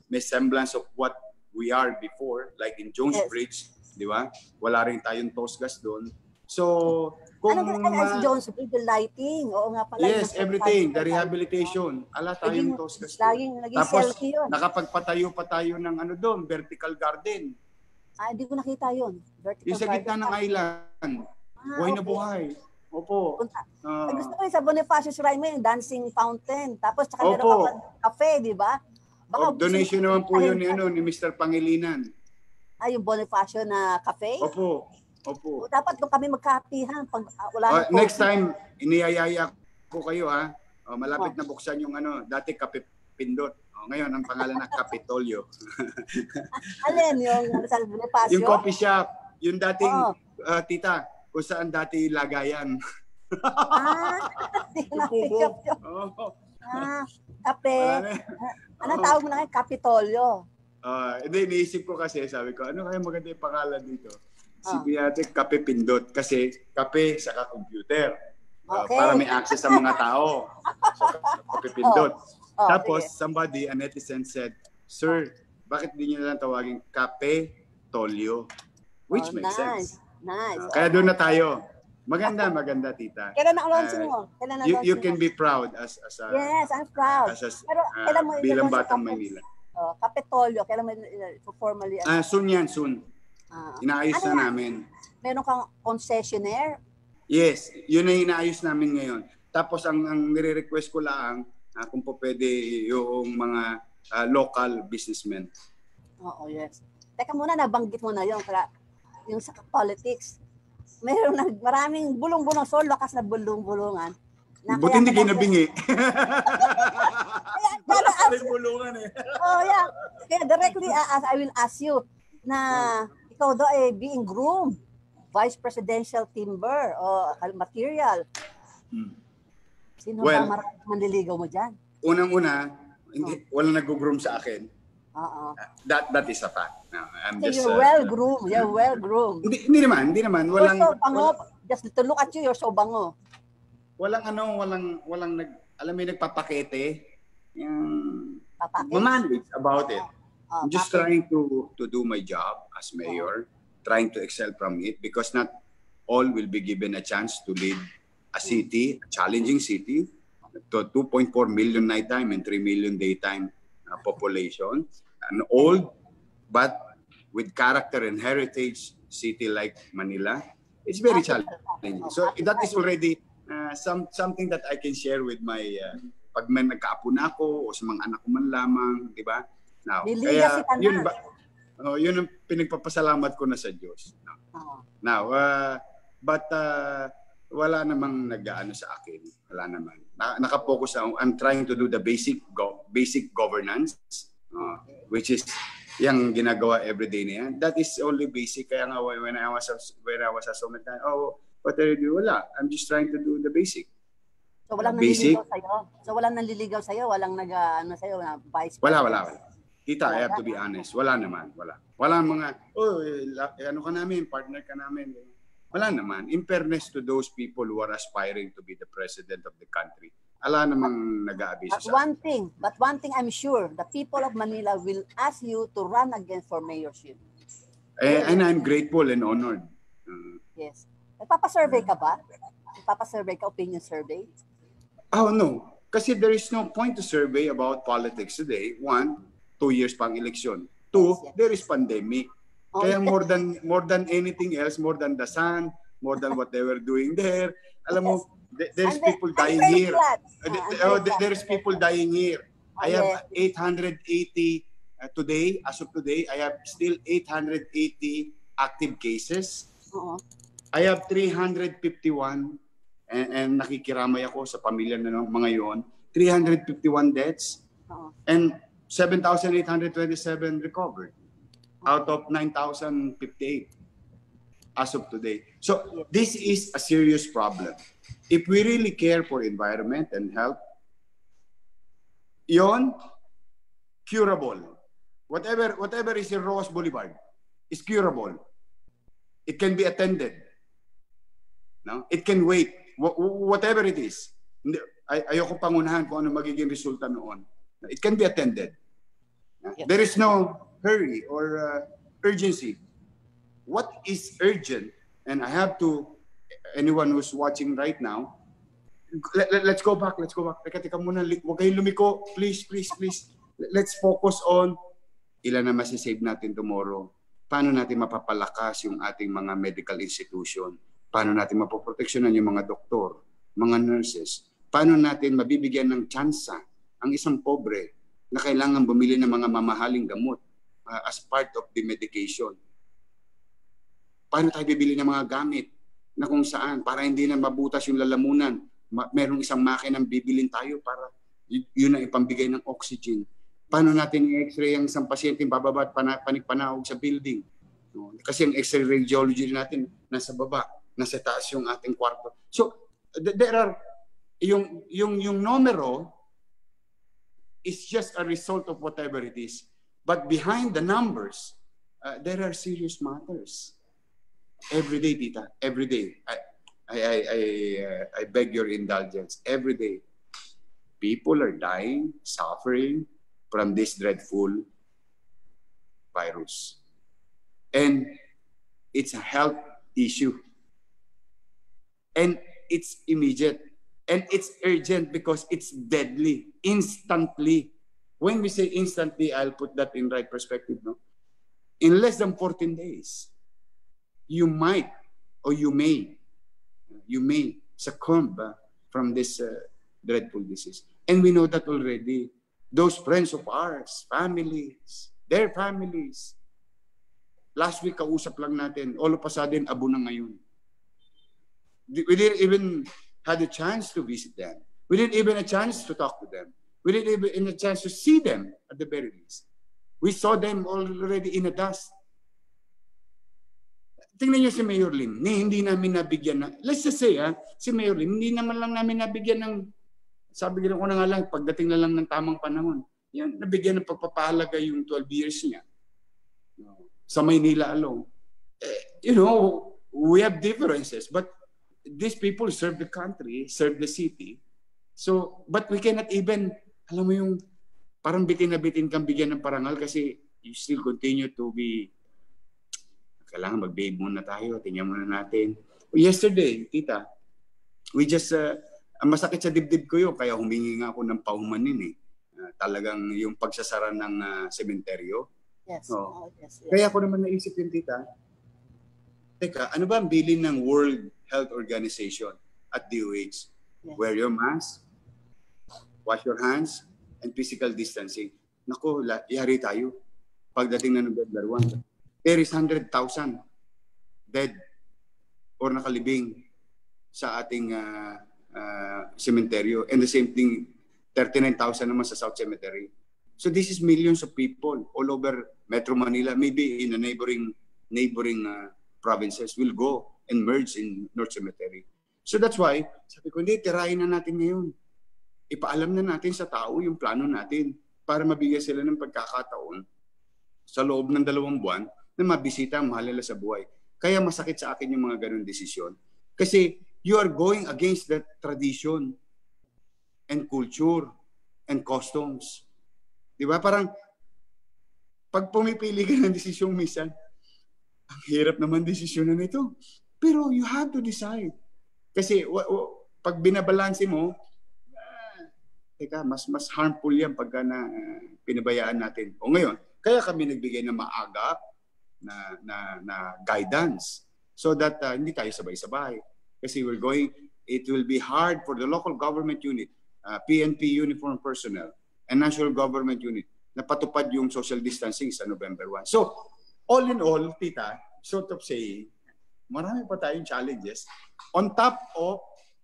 may semblance of what we are before, like in Jones Yes. Bridge, di ba? Wala rin tayong toast gas doon. So, kung Ano ba ma- si Jones Bridge, the lighting? Oo nga pala. yes, yung- everything, the rehabilitation, ala tayong Naging, toast gas doon. laging, naging Tapos, selfie yun. nakapagpatayo pa tayo ng ano doon, vertical garden. Ah, hindi ko nakita yun. Vertical Yung sa gitna garden. ng island. Ah, Buhay na okay. buhay. Opo. Punta. Ah, Ay, gusto ko yung sa Bonifacio Shrine mo, yung dancing fountain. Tapos, tsaka Opo. meron ka pa cafe, di ba? oh, gusto donation mo- naman po yun ni, ano, ni Mister Pangilinan. Ah, yung Bonifacio na cafe? Opo. Opo. O, dapat doon kami magkapihan pag ah, wala Ah, na next COVID. time, iniyayaya ko kayo ha. Oh, malapit na buksan yung ano, dati Kape Pindot. Oh, ngayon, ang pangalan na Kapitolyo. Alin yung sa Bonifacio? Yung coffee shop, yung dating, Oo. ah, tita, kung saan dati lagayan. Ah, hindi ko nakikip yun. Oh, Ah, kape. wala na. Anong Oo. tawag mo na ngayon? Kapitolyo. Ah, hindi, iniisip ko kasi, sabi ko, ano kaya maganda yung pangalan dito? Ah. Sabi natin, Kape Pindot. Kasi kape saka computer. Ah, Okay. para may access sa mga tao. So, Kape Pindot. Oh, Tapos, sige. somebody, a netizen said, Sir, bakit di nyo na lang tawagin Kape Tolyo? Which Oh, makes nice. sense. Nice. Ah, kaya doon na tayo. Maganda, maganda, tita. Kailan na-launch Ah, mo? Kailan You, na-launch you mo? can be proud as, as a, Yes, I'm proud. as a Pero ah, kailan mo bilang i-launch batang yung Kape- Maynila. Oh, Kapitolyo, kailan mo i- formally Ah, soon yan, soon. ah, Inaayos ano na yan? namin. meron kang concessionaire? Yes, yun ang inaayos namin ngayon. Tapos ang, ang nire-request ko lang ah, kung po pwede yung mga ah, local businessmen. Oo, yes. Teka muna, nabanggit mo na yun. Kaya, yung sa politics, meron na, maraming bulong-bulong, so lakas na bulong-bulungan. Na Buti hindi kayo kaya- nabingi. Kaya, Wala kaya, ka rin bulungan eh. oh, yeah. Kaya directly, uh, as I will ask you, na ikaw daw eh, being groomed, vice presidential timber o material. Hmm. Sino Well- ba maraming manliligaw mo dyan? Unang-una, hindi, walang nag-groom sa akin. Oo. That that is a fact. No, I'm So just, you're uh, well groomed. You're well groomed. Hindi, hindi naman, hindi naman. Walang, You're so bango. walang, Just to look at you, you're so bango. walang ano, walang, walang nag, alam mo yung nagpapakete. Yung, Papakit. mamanage about it. Oh, I'm just papakit. trying to to do my job as mayor, trying to excel from it because not all will be given a chance to lead a city, a challenging city, to two point four million nighttime and three million daytime uh, population, an old but with character and heritage city like Manila. It's very challenging. So that is already uh, some something that I can share with my uh, pag may nagkaapo na ako o sa mga anak ko man lamang, di ba? Now, May kaya legacy ka na. yun ba? Oh, yun ang pinagpapasalamat ko na sa Diyos. Now, Oo. now uh, but uh, wala namang nag-aano sa akin. Wala naman. Na, nakapokus ako. I'm trying to do the basic go, basic governance, uh, which is yung ginagawa everyday na yan. That is only basic. Kaya nga when I was when I was a summit, oh, what are you doing? Wala. I'm just trying to do the basic. So walang Basic. nanliligaw sa'yo? So walang nanliligaw sa'yo? Walang nag, uh, ano sa'yo, na vice Wala, president? wala, wala. Tita, I have to be honest. Wala naman, wala. Wala mga, oh, eh, la- eh, ano ka namin, partner ka namin. Wala naman. In fairness to those people who are aspiring to be the president of the country, wala namang nag-aabiso But sa one thing, but one thing I'm sure, the people of Manila will ask you to run again for mayorship. Eh, and I'm grateful and honored. Uh, Yes. Nagpapasurvey ka ba? Nagpapasurvey ka, opinion survey? oh, no. Kasi there is no point to survey about politics today. One, two years pang eleksyon. Two, Yes, yes. there is pandemic. Oh, Kaya yes. more than more than anything else, more than the sun, more than what they were doing there, alam mo, th- there's I'm ve- people I'm dying very here. glad. Uh, Ah, th- I'm th- very oh, th- glad. there's people dying here. Oh, I have yes. eight hundred eighty uh, today. As of today, I have still eight hundred eighty active cases. Oo. I have three hundred fifty-one and, and nakikiramay ako sa pamilya na ng mga yon. three hundred fifty-one deaths Oo. and seven thousand eight hundred twenty-seven recovered out of nine thousand fifty-eight as of today. So this is a serious problem. If we really care for environment and health, yon curable. Whatever whatever is in Rojas Boulevard is curable. It can be attended. No? It can wait. Wh- wh- whatever it is. Hindi, ay ayoko pangunahan kung ano magiging resulta noon. It can be attended. Yes. There is no hurry or uh, urgency. What is urgent, and I have to, anyone who's watching right now, let, let, let's go back, let's go back. Teka, teka muna, huwag kayong lumiko. Please, please, please. Let's focus on ilan na masisave natin tomorrow. Paano natin mapapalakas yung ating mga medical institution? Paano natin mapoproteksyonan yung mga doktor, mga nurses? Paano natin mabibigyan ng tsansa ang isang pobre na kailangan bumili ng mga mamahaling gamot uh, as part of the medication? Paano tayo bibili ng mga gamit na kung saan para hindi na mabutas yung lalamunan, ma- merong isang makinang bibilin tayo para y- yun ang ipambigay ng oxygen? Paano natin i-x-ray ang isang pasyente bababa at pana- panikpanahog sa building? No? Kasi ang x-ray radiology natin nasa baba, nasa taas yung ating kwarto. So, th- there are, yung, yung, yung numero is just a result of whatever it is. But behind the numbers, uh, there are serious matters. Every day, tita, every day. I, I, I, I, uh, I beg your indulgence. Every day, people are dying, suffering from this dreadful virus. And it's a health issue. And it's immediate. And it's urgent because it's deadly, instantly. When we say instantly, I'll put that in right perspective. No? In less than fourteen days, you might or you may, you may succumb uh, from this uh, dreadful disease. And we know that already. Those friends of ours, families, their families. Last week, kausap lang natin, all of a sudden, abo na ngayon. We didn't even had a chance to visit them. We didn't even a chance to talk to them. We didn't even a chance to see them at the very least. We saw them already in the dust. Tingnan niyo si Mayor Lim, ni hindi namin nabigyan na, let's just say, ha, si Mayor Lim, hindi naman lang namin nabigyan ng, sabi ko na nga lang, pagdating na lang ng tamang panahon, yan, nabigyan ng pagpapahalaga yung twelve years niya. Sa Maynila alone. Eh, you know, we have differences, but these people serve the country, serve the city. So, but we cannot even, alam mo yung, parang bitin na bitin kang bigyan ng parangal kasi you still continue to be, kailangan mag-babe muna tayo, tingnan muna natin. Yesterday, tita, we just, uh, masakit sa dibdib ko yun, kaya humingi nga ako ng paumanin eh. Uh, talagang yung pagsasara ng uh, sementeryo. Yes. Oh. Oh, yes, yes. Kaya ako naman naisip yun, tita, teka, ano ba ang bilin ng World Health Organization at D O H? Yes. Wear your mask, wash your hands, and physical distancing. Naku, ihari tayo. Pagdating na November first, there is one hundred thousand dead or nakalibing sa ating uh, uh, cementerio. And the same thing, thirty-nine thousand naman sa South Cemetery. So this is millions of people all over Metro Manila, maybe in the neighboring neighboring uh, provinces will go and merge in North Cemetery. So that's why, sabi ko, hindi, tirahin na natin ngayon. Ipaalam na natin sa tao yung plano natin para mabigyan sila ng pagkakataon sa loob ng dalawang buwan na mabisita ang mahal nila sa buhay. Kaya masakit sa akin yung mga ganun desisyon. Kasi you are going against the tradition and culture and customs. Di ba? Parang pag pumipili ka ng desisyon minsan, ang hirap naman desisyon na nito. Pero you have to decide. Kasi w- w- pag binabalanse mo, uh, teka, mas mas harmful yan pagka na uh, pinabayaan natin. O ngayon, kaya kami nagbigay ng maaga na, na, na guidance so that uh, hindi tayo sabay-sabay. Kasi we're going, it will be hard for the local government unit, uh, P N P uniform personnel, and national government unit na patupad yung social distancing sa November first. So, all in all, tita, sort of saying, marami pa tayong challenges on top of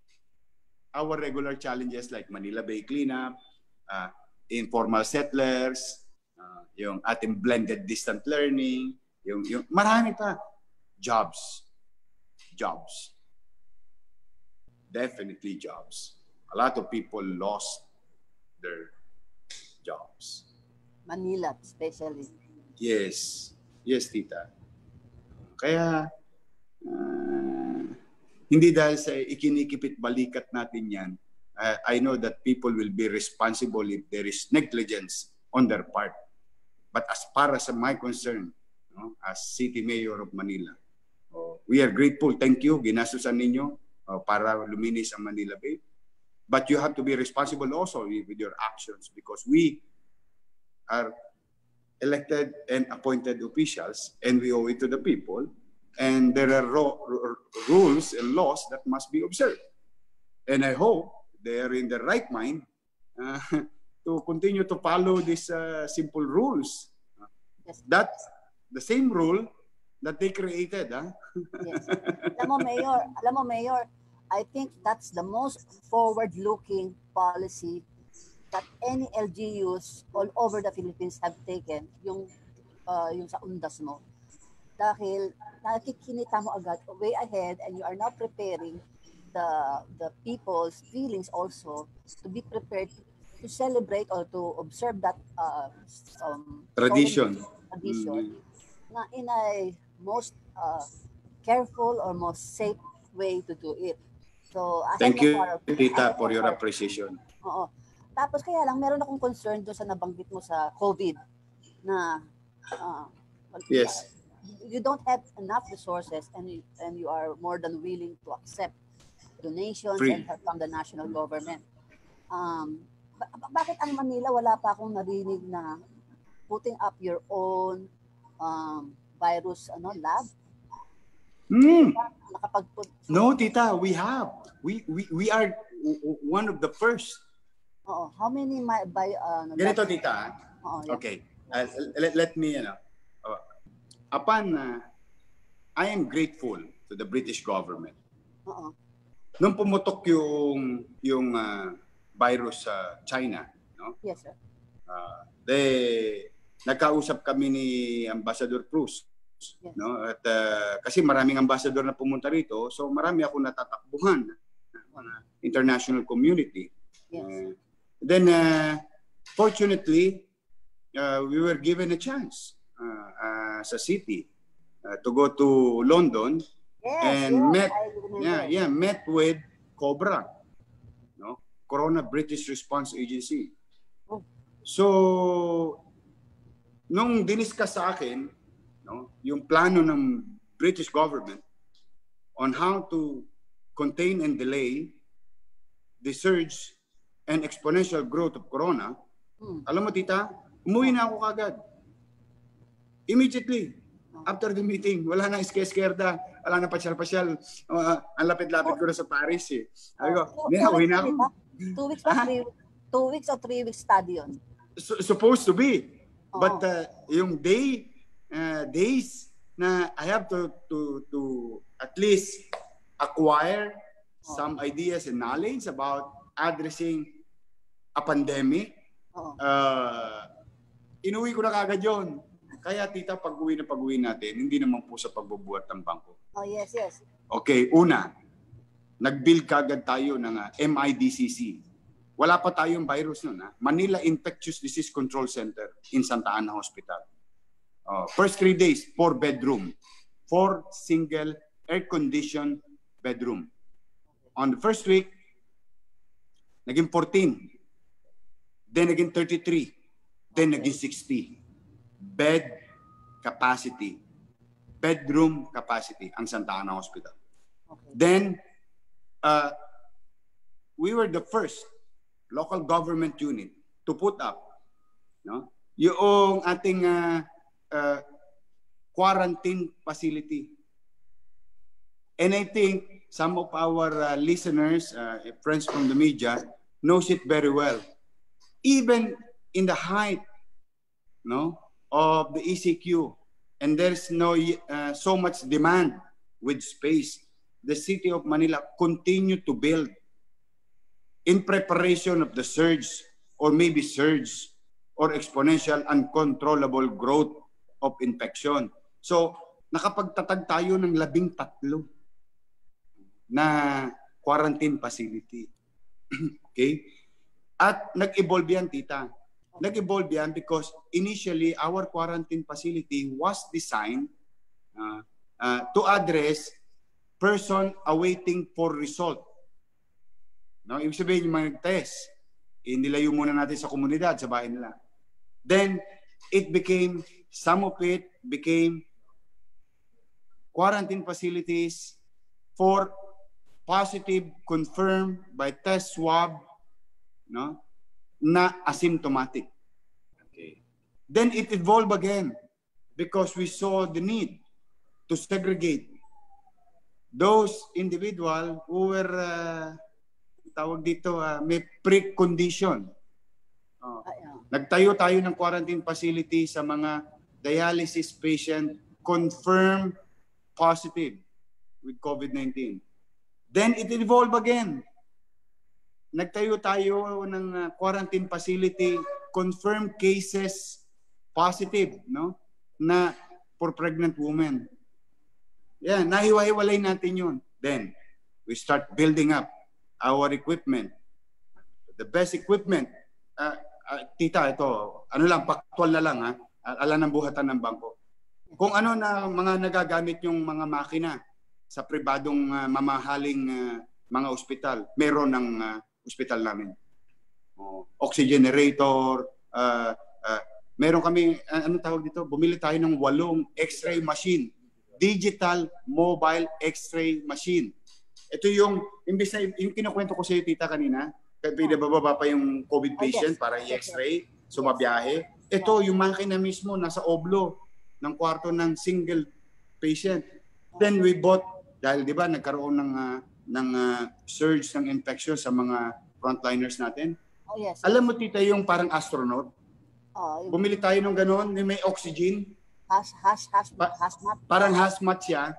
our regular challenges like Manila Bay cleanup, uh, informal settlers, uh, yung ating blended distant learning, yung, yung marami pa. Jobs. Jobs. Definitely jobs. A lot of people lost their jobs. Manila, especially. Yes. Yes, tita. Kaya, uh, hindi dahil sa ikinikipit balikat natin yan, uh, I know that people will be responsible if there is negligence on their part. But as far as my concern, no, as City Mayor of Manila, oh, we are grateful. Thank you. Ginastusan ninyo oh, para luminis ang Manila Bay. But you have to be responsible also with your actions because we are elected and appointed officials and we owe it to the people. And there are rules and laws that must be observed. And I hope they are in the right mind uh, to continue to follow these uh, simple rules. Yes. That's the same rule that they created. Huh? Yes. Alam mo, Mayor, alam mo, Mayor, I think that's the most forward-looking policy that any L G Us all over the Philippines have taken, yung, uh, yung sa undas mo. Dahil nakikinita mo agad way ahead and you are now preparing the the people's feelings also to be prepared to celebrate or to observe that uh, um, tradition tradition mm-hmm. na in a most uh, careful or most safe way to do it. So thank you our, Tita for your our, appreciation. Oo. Tapos kaya lang meron akong concern doon sa nabanggit mo sa COVID na uh, yes. You don't have enough resources and you, and you are more than willing to accept donations Free. and from the national government. Um, ba- bakit ang Manila wala pa akong narinig na putting up your own um, virus ano lab? Mm. Nakapag-put, no, Tita, we have. We we we are one of the first. Oo. How many my, by uh, Ganito, Tita. Oo, yeah. Okay. Uh, let, let me, you know, uh, upon, uh, I am grateful to the British government. Oo. Nung pumutok yung yung uh, virus sa uh, China, no? Yes, sir. Uh, they nagkausap kami ni Ambassador Cruz, yes. no? At uh, kasi maraming ambassador na pumunta rito, so marami ako natatakbuhan ng international community. Yes. Uh, then uh, fortunately, uh, we were given a chance uh, uh, sa city uh, to go to London. Yes, and yes, met I yeah yeah met with COBRA, no, Corona British Response Agency. Oh. So nung diniscuss sa akin, no, yung plano ng British government on how to contain and delay the surge and exponential growth of corona, hmm. alam mo, Tita, umuwi na ako kagad. Immediately. After the meeting, wala na iske-eskerda, wala na pasyal-pasyal. Uh, ang lapit-lapit ko na sa Paris eh. Sabi ko, oh, hindi na, uwi na ako. Two weeks ba? Three, two weeks or three weeks study yun? So, supposed to be. Oh. But uh, yung day, uh, days na I have to, to, to at least acquire oh. some ideas and knowledge about addressing a pandemic, oh. uh, inuwi ko na kagad yun. Kaya, Tita, pag-uwi na pag-uwi natin, hindi naman po sa pagbubuhat ng bangko. Oh, yes, yes. Okay, una, nag-build kagad tayo ng uh, M I D C C. Wala pa tayong virus nun. Ha? Manila Infectious Disease Control Center in Santa Ana Hospital. Uh, first three days, four bedroom. Four single air-conditioned bedroom. On the first week, naging fourteen. Then naging thirty-three. Then naging sixty. Bed capacity, bedroom capacity, ang Santa Ana Hospital. Okay. Then, uh, we were the first local government unit to put up, no, yung ating uh, uh, quarantine facility. And I think some of our uh, listeners, uh, friends from the media, knows it very well. Even in the height, no, of the E C Q, and there's no uh, so much demand with space, the city of Manila continued to build in preparation of the surge or maybe surge or exponential uncontrollable growth of infection. So nakapagtatag tayo ng labing tatlo na quarantine facility. Okay? At nag-evolve yan, Tita. Nag-evolve yan because initially our quarantine facility was designed uh, uh, to address person awaiting for result. No, ibig sabihin yung mga nag-test, eh, nilayo muna natin sa komunidad, sa bahay nila. Then, it became, some of it became quarantine facilities for positive, confirmed by test swab, no, na asymptomatic. Okay. Then it evolved again because we saw the need to segregate those individuals who were, uh, tawag dito, uh, may precondition. Uh, nagtayo tayo ng quarantine facility sa mga dialysis patient confirmed positive with COVID nineteen. Then it evolved again. Nagtayo tayo ng uh, quarantine facility, confirmed cases positive, no? Na for pregnant women. Yeah, nahiwa-hiwalay natin yun. Then, we start building up our equipment. The best equipment. Uh, uh, tita, ito, ano lang, paktual na lang, ha? Alam ng buhatan ng bangko. Kung ano na mga nagagamit yung mga makina sa pribadong uh, mamahaling uh, mga ospital, meron ng uh, ospital namin. Oh, oxygenator, uh, uh, meron kami, uh, ano tawag dito? Bumili tayo ng walong X-ray machine. Digital Mobile X-ray Machine. Ito yung, imbis na, yung kinukwento ko sa iyo, tita, kanina, pinababa pa yung COVID patient para i-X-ray, sumabiyahe. Ito, yung makina mismo, nasa oblo ng kwarto ng single patient. Then we bought, dahil di ba, nagkaroon ng, uh, ng uh, surge ng infection sa mga frontliners natin. Oh, yes. Alam mo, tita, yung parang astronaut, oh, yung... bumili tayo ng gano'n, may oxygen. Has, has, has, pa hazmat. Parang hazmat siya.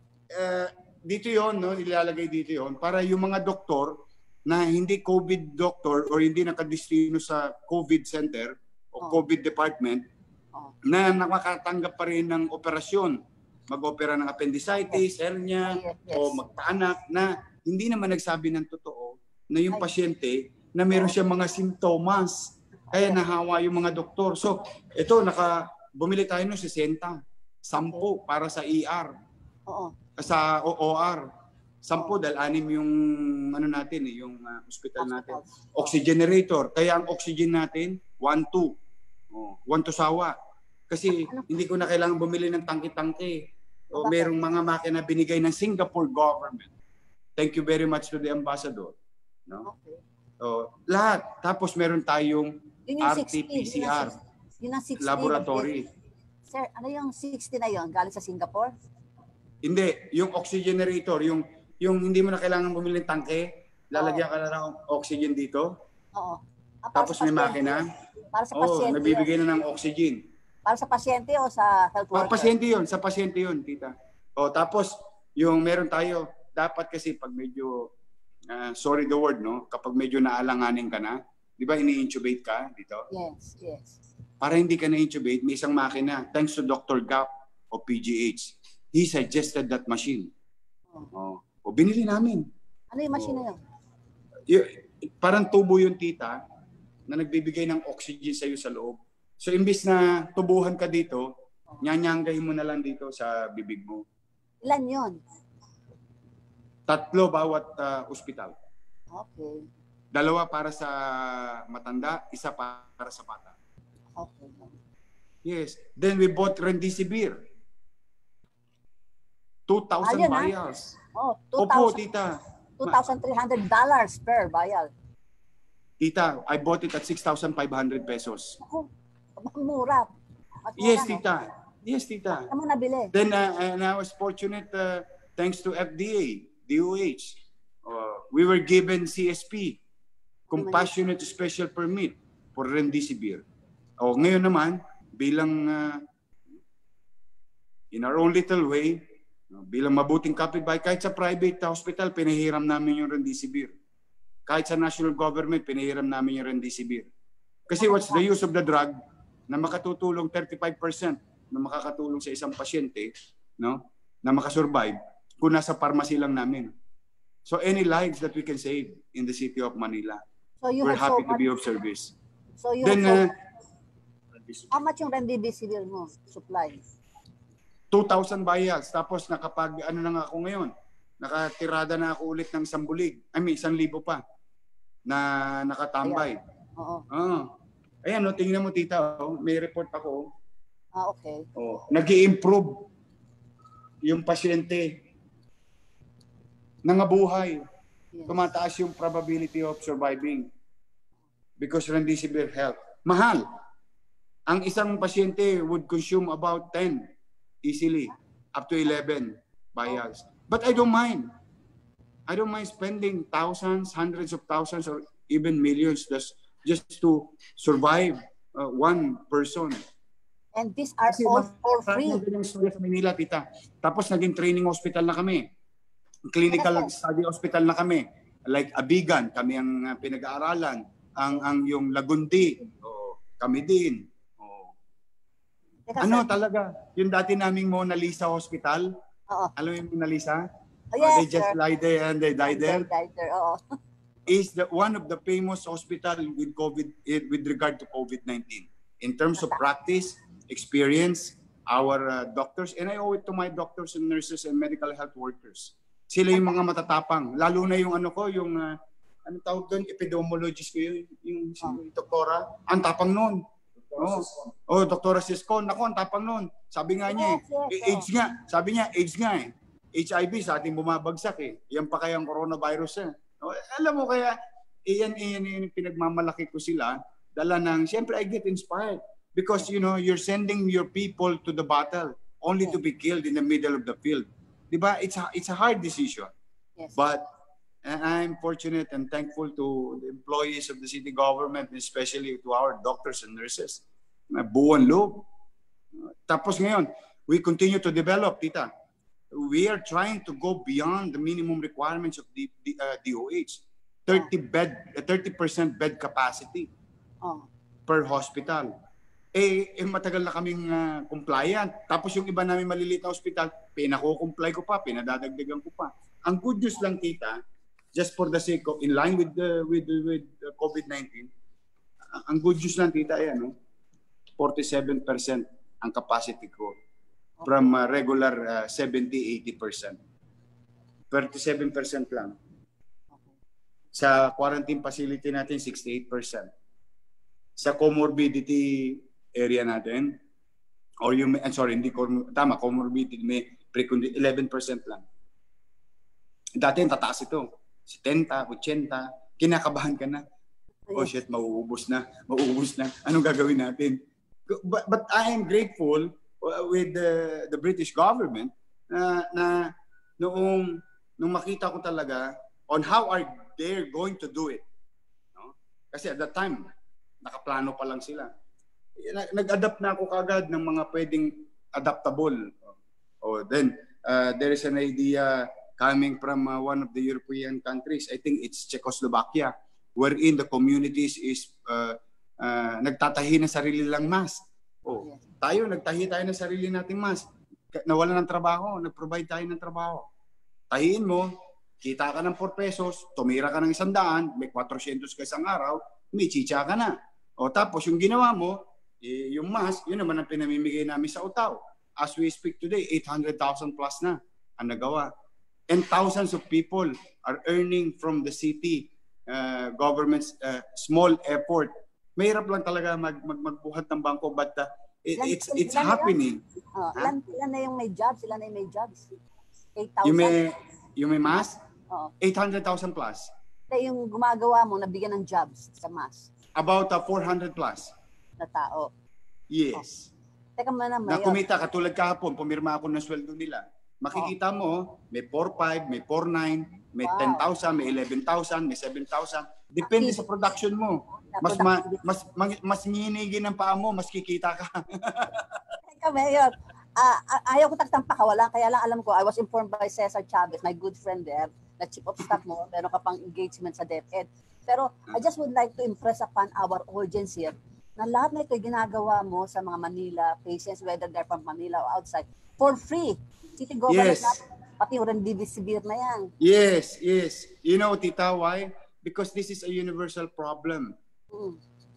Uh, dito yon, no, ilalagay dito yon para yung mga doktor na hindi COVID doctor or hindi nakadistino sa COVID center o oh. COVID department oh. na nakakatanggap pa rin ng operasyon. Mag-opera ng appendicitis, yes. hernia, yes. Yes. o magpaanak na hindi naman nagsabi ng totoo na yung Ay. pasyente na meron oh. siyang mga simptomas. Kaya nahawa yung mga doktor. So, ito, naka bumili tayo ng sesenta, sampu para sa E R. Oo. Sa O R. Sampu dahil anim yung ano natin eh, yung uh, hospital natin. Oxygenator. Kaya ang oxygen natin, one two. Oh, one to sawa. Kasi hindi ko na kailangan bumili ng tangke-tangke. O merong mga makina binigay ng Singapore government. Thank you very much to the ambassador. No? Okay. So, lahat. Tapos meron tayong R T P C R. Yung sixty, laboratory. Sir, ano yung sixty na yon? Galing sa Singapore? Hindi. Yung oxygenator, yung yung hindi mo na kailangan bumili ng tangke, lalagyan ka na ng oxygen dito. Oo. Ah, tapos may makina. Para sa Oo, pasyente. nabibigay na ng oxygen. Para sa pasyente o sa health worker? Oh, pasyente yun. Sa pasyente yun, tita. O, tapos, yung meron tayo, dapat kasi pag medyo, uh, sorry the word, no? Kapag medyo naalanganin ka na, di ba ini-intubate ka dito? Yes, yes. Para hindi ka na-intubate, may isang makina. Thanks to Doctor Gap o P G H. He suggested that machine. Oh. O binili namin. Ano yung machine na yun? Y- parang tubo yung tita na nagbibigay ng oxygen sa iyo sa loob. So imbis na tubuhan ka dito, oh. nyanyanggahin mo na lang dito sa bibig mo. Ilan yun? Tatlo bawat uh, ospital. Okay. Dalawa para sa matanda, isa para sa bata. Okay. Yes. Then we bought Remdesivir. two thousand vials. Oh, two thousand. Opo, tita. two thousand three hundred dollars per vial. Tita, I bought it at six thousand five hundred pesos. Oh, mura. At Yes, mura, tita. No? Yes, tita. Ano mo nabili? Then, uh, and I was fortunate uh, thanks to F D A, D O H. Uh, we were given C S P, Compassionate Special Permit for Remdesivir. O ngayon naman, bilang uh, in our own little way, bilang mabuting kapitbahay, kahit sa private hospital, pinahiram namin yung Remdesivir. Kahit sa national government, pinahiram namin yung Remdesivir. Kasi what's the use of the drug na makatutulong thirty-five percent na makakatulong sa isang pasyente, no, na makasurvive kung nasa pharmacy lang namin. So any lives that we can save in the city of Manila, so we're happy so to be of service. So you Then, so, uh, how much yung Remdesivir mo supply? two thousand vials. Tapos nakapag, ano na nga ako ngayon, nakatirada na ako ulit ng isang bulig. I mean, isang libo pa na nakatambay. Oo. Oh. Ayan, no, tingnan mo, tita, oh, may report ako. Ah, okay. Oh, nag-i-improve yung pasyente. Nangabuhay. Yes. Tumataas yung probability of surviving because remdesivir help. Mahal. Ang isang pasyente would consume about ten easily, up to eleven vials. But I don't mind. I don't mind spending thousands, hundreds of thousands, or even millions just, just to survive uh, one person. And these are Kasi all for free. Sa Manila, tita. Tapos naging training hospital na kami. Clinical study hospital na kami. Like Abigan, kami ang uh, pinag-aaralan. Ang ang yung Lagundi, oh, kami din. Oh. Teka, Ano sir. talaga? Yung dati naming Mona Lisa Hospital. Oo. Alam mo yung Mona Lisa? Oh, yes, Oh, they just sir. lie there and they die there. They died there, oo. Is the one of the famous hospital with COVID eh, with regard to COVID nineteen. In terms of practice, experience, our uh, doctors, and I owe it to my doctors and nurses and medical health workers. Sila yung mga matatapang. Lalo na yung ano ko, yung, uh, ano tawag doon, epidemiologist ko yun, yung, yung, yung doktora. Ang tapang nun. Oh, oh, Doktora Cisco, nako, ang tapang nun. Sabi nga niya, Yes, yes, eh, AIDS nga. Sabi niya, AIDS nga eh. H I V sa ating bumabagsak eh. Yan pa kaya ang coronavirus eh. Oh, alam mo kaya, iyan, iyan, iyan, pinagmamalaki ko sila. Dala ng, siyempre I get inspired. Because, you know, you're sending your people to the battle only to be killed in the middle of the field. Diba? It's a, it's a hard decision. Yes. But and I'm fortunate and thankful to the employees of the city government, especially to our doctors and nurses. Buwan loob. Tapos ngayon, we continue to develop, tita. We are trying to go beyond the minimum requirements of the, the uh, D O H. thirty bed, uh, thirty percent bed capacity Oh. per hospital. Eh, eh matagal na kaming uh, compliant. Tapos yung iba namin maliliit na hospital, pinako-comply ko pa, pinadadagdagan ko pa. Ang good news lang, tita, just for the sake of, in line with the, with, with the COVID nineteen, uh, ang good news lang, tita, ayan, no? forty-seven percent ang capacity ko from uh, regular uh, seventy to eighty percent. thirty-seven percent lang. Sa quarantine facility natin, sixty-eight percent. Sa comorbidity area natin, or yung, I'm sorry, hindi ko, tama, comorbidity, may pre-condition, eleven percent lang. Dati yung tataas ito, seventy, eighty, kinakabahan ka na. Oh shit, mauubos na, mauubos na. Anong gagawin natin? But, but I am grateful with the, the British government na, na noong, nung makita ko talaga on how are they going to do it. No? Kasi at that time, nakaplano pa lang sila. Nag-adapt na ako kagad ng mga pwedeng adaptable. Oh, then uh, there is an idea coming from uh, one of the European countries. I think it's Czechoslovakia, wherein the communities is uh, uh, nagtatahi ng sarili lang mask. Oh, tayo nagtahi tayo ng sarili nating mask. Nawala ng trabaho, nag-provide tayo ng trabaho. Tahiin mo, kita ka ng four pesos, tumira ka ng isang daan, may four hundred ka isang araw, may chicha ka na. O tapos yung ginawa mo, eh, yung mask, yun naman ang pinamimigay namin sa Utaw. As we speak today, eight hundred thousand plus na ang nagawa. And thousands of people are earning from the city uh, government's uh, small effort. Mahirap lang talaga mag, mag, magbuhat ng bangko, but uh, it, Ilan- it's it's ilan na happening. Oh, Ha? ilan, ilan na yung may jobs? Ilan na yung may jobs? eight thousand? Yung may, yung may mask, Oo. eight hundred thousand plus. Kaya yung gumagawa mo, nabigyan ng jobs sa mass About uh, four hundred plus. na tao. Yes. Teka muna, Na Mayor. kumita, katulad kahapon, pumirma ako ng sweldo nila. Makikita mo, may four five, may four nine, may Wow. ten thousand, may eleven thousand, may seven thousand. Depende sa production mo. Mas ma, mas mas, mas nginigin ang paa mo, mas kikita ka. Teka, Mayor. Ah, ah, ayaw ko tagtampakawalan, kaya lang alam ko, I was informed by Cesar Chavez, my good friend there, na chief of staff mo, meron ka pang engagement sa DepEd. Pero I just would like to impress upon our audience here na lahat na ito ginagawa mo sa mga Manila patients, whether they're from Manila or outside, for free. City government Yes. natin, pati yung remdesivir na yan. Yes, yes. You know, Tita, why? Because this is a universal problem. Mm.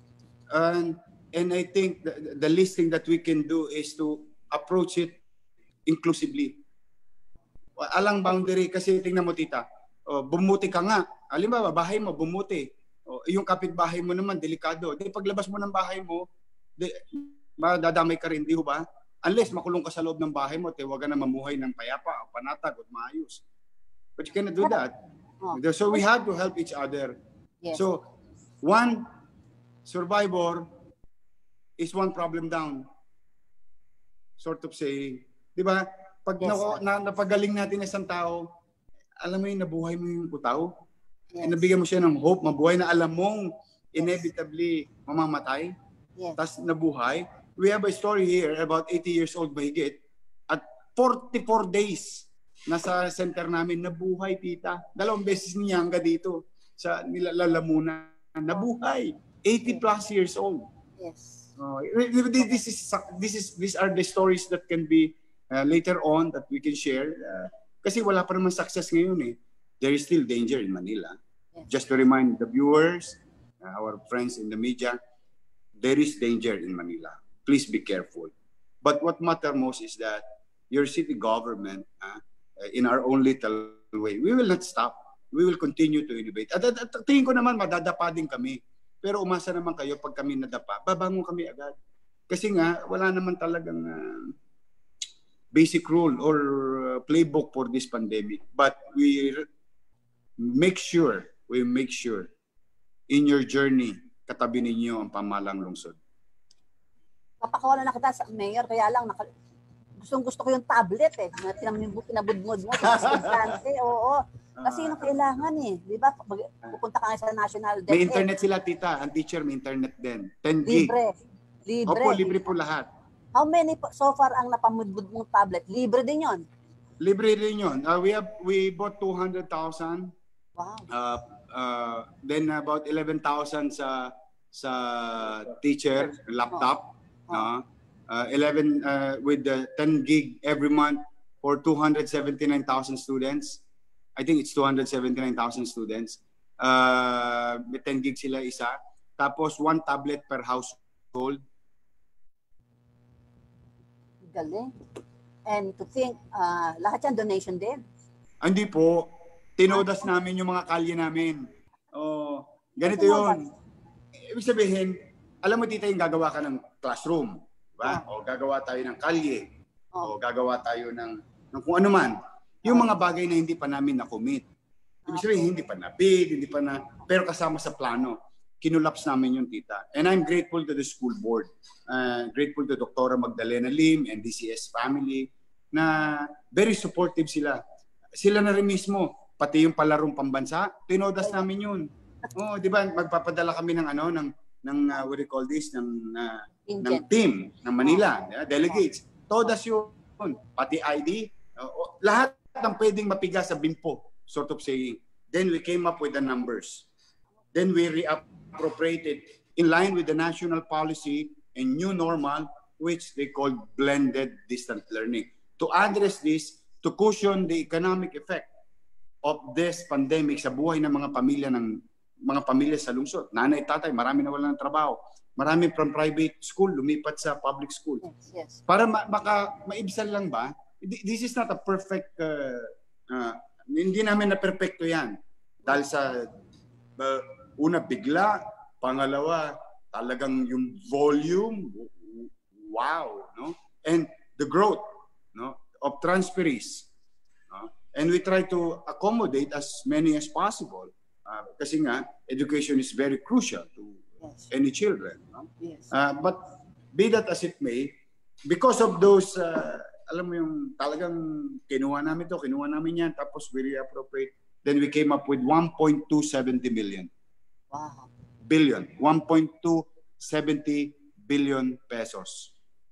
And and I think the, the least thing that we can do is to approach it inclusively. Alang boundary kasi tingnan mo, tita, oh, bumuti ka nga. Halimbawa, bahay mo, bumuti. O, yung kapitbahay mo naman, delikado. Di paglabas mo ng bahay mo, di, madadamay ka rin, di ba? Unless makulong ka sa loob ng bahay mo, tiwagan na mamuhay ng payapa o panatag o maayos. But you cannot do that. Oh. So we have to help each other. Yes. So one survivor is one problem down. Sort of saying, di ba? Pag Yes, na, na, napagaling natin isang tao, alam mo yung nabuhay mo yung tao. Yes. Nabigyan mo siya ng hope, mabuhay na alam mong inevitably mamamatay. Yes. Tapos nabuhay. We have a story here about eighty years old mahigit. At forty-four days nasa center namin, nabuhay tita. Dalawang beses niya hangga dito sa Nilalalamunan. Nabuhay. eighty plus years old. Yes. Uh, this is this is these are the stories that can be uh, later on that we can share. Uh, kasi wala pa naman success ngayon eh. There is still danger in Manila. Yes. Just to remind the viewers, uh, our friends in the media, there is danger in Manila. Please be careful. But what matters most is that your city government, uh, in our own little way, we will not stop. We will continue to innovate. At, at, at tingin ko naman, madadapa din kami. Pero umasa naman kayo pag kami nadapa, babangon kami agad. Kasi nga, wala naman talagang uh, basic rule or uh, playbook for this pandemic. But we make sure, we make sure in your journey, katabi ninyo ang pamahalang lungsod. Kapakawalan na kita sa mayor, kaya lang naka, gustong gusto ko yung tablet eh. Pinabudmod mo sa estudyante, oo. Kasi yun ang kailangan eh. Di ba? Pupunta ka nga sa National DepEd. May internet sila, tita. Ang teacher may internet din. ten gig. Libre. Libre. Opo, libre po lahat. How many po, so far ang napamudbud mong tablet? Libre din yon. Libre din yun. Uh, we have we bought two hundred thousand. Wow. Uh, uh, then about eleven thousand sa sa teacher laptop. Uh, uh, eleven uh, with the ten gig every month for two hundred seventy-nine thousand students. I think it's two hundred seventy-nine thousand students. Uh, may ten gig sila isa. Tapos one tablet per household. Galing. And to think, uh, lahat yan donation din. Hindi po. Tinodas namin yung mga kalye namin. Oh, ganito yun. Ibig sabihin, alam mo tita yung gagawa ka ng classroom. Diba? O gagawa tayo ng kalye. O gagawa tayo ng, ng kung ano man. Yung mga bagay na hindi pa namin na-commit. Ibig sabihin, hindi pa na-bid, hindi pa na, pero kasama sa plano. Kinulaps namin yung tita. And I'm grateful to the school board. Uh, grateful to Doctor Magdalena Lim and D C S family na very supportive sila. Sila na rin mismo. Pati yung palarong pambansa, tinodas namin yun. Oh, di ba, magpapadala kami ng ano, ng, ng uh, what do you call this, ng, uh, ng team ng Manila, yeah, delegates. Todas yun. Pati I D, uh, lahat ng pwedeng mapiga sa bimpo, sort of saying. Then we came up with the numbers. Then we reappropriated in line with the national policy and new normal, which they call blended distant learning. To address this, to cushion the economic effect of this pandemic sa buhay ng mga pamilya ng mga pamilya sa lungsod. Nanay, tatay, marami na wala ng trabaho. Marami from private school lumipat sa public school. Yes, yes. Para ma maka maibsan lang ba? This is not a perfect uh, uh, hindi namin na perfecto 'yan. Dahil sa uh, una bigla, pangalawa talagang yung volume, wow, no? And the growth, no, of transferees. And we try to accommodate as many as possible. Uh, kasi nga, education is very crucial to yes. any children. No? Yes. Uh, but be that as it may, because of those, uh, alam mo yung talagang kinuha namin to, kinuha namin yan, tapos we reappropriate, then we came up with one point two seven zero billion. Wow. Billion. one point two seven zero billion pesos.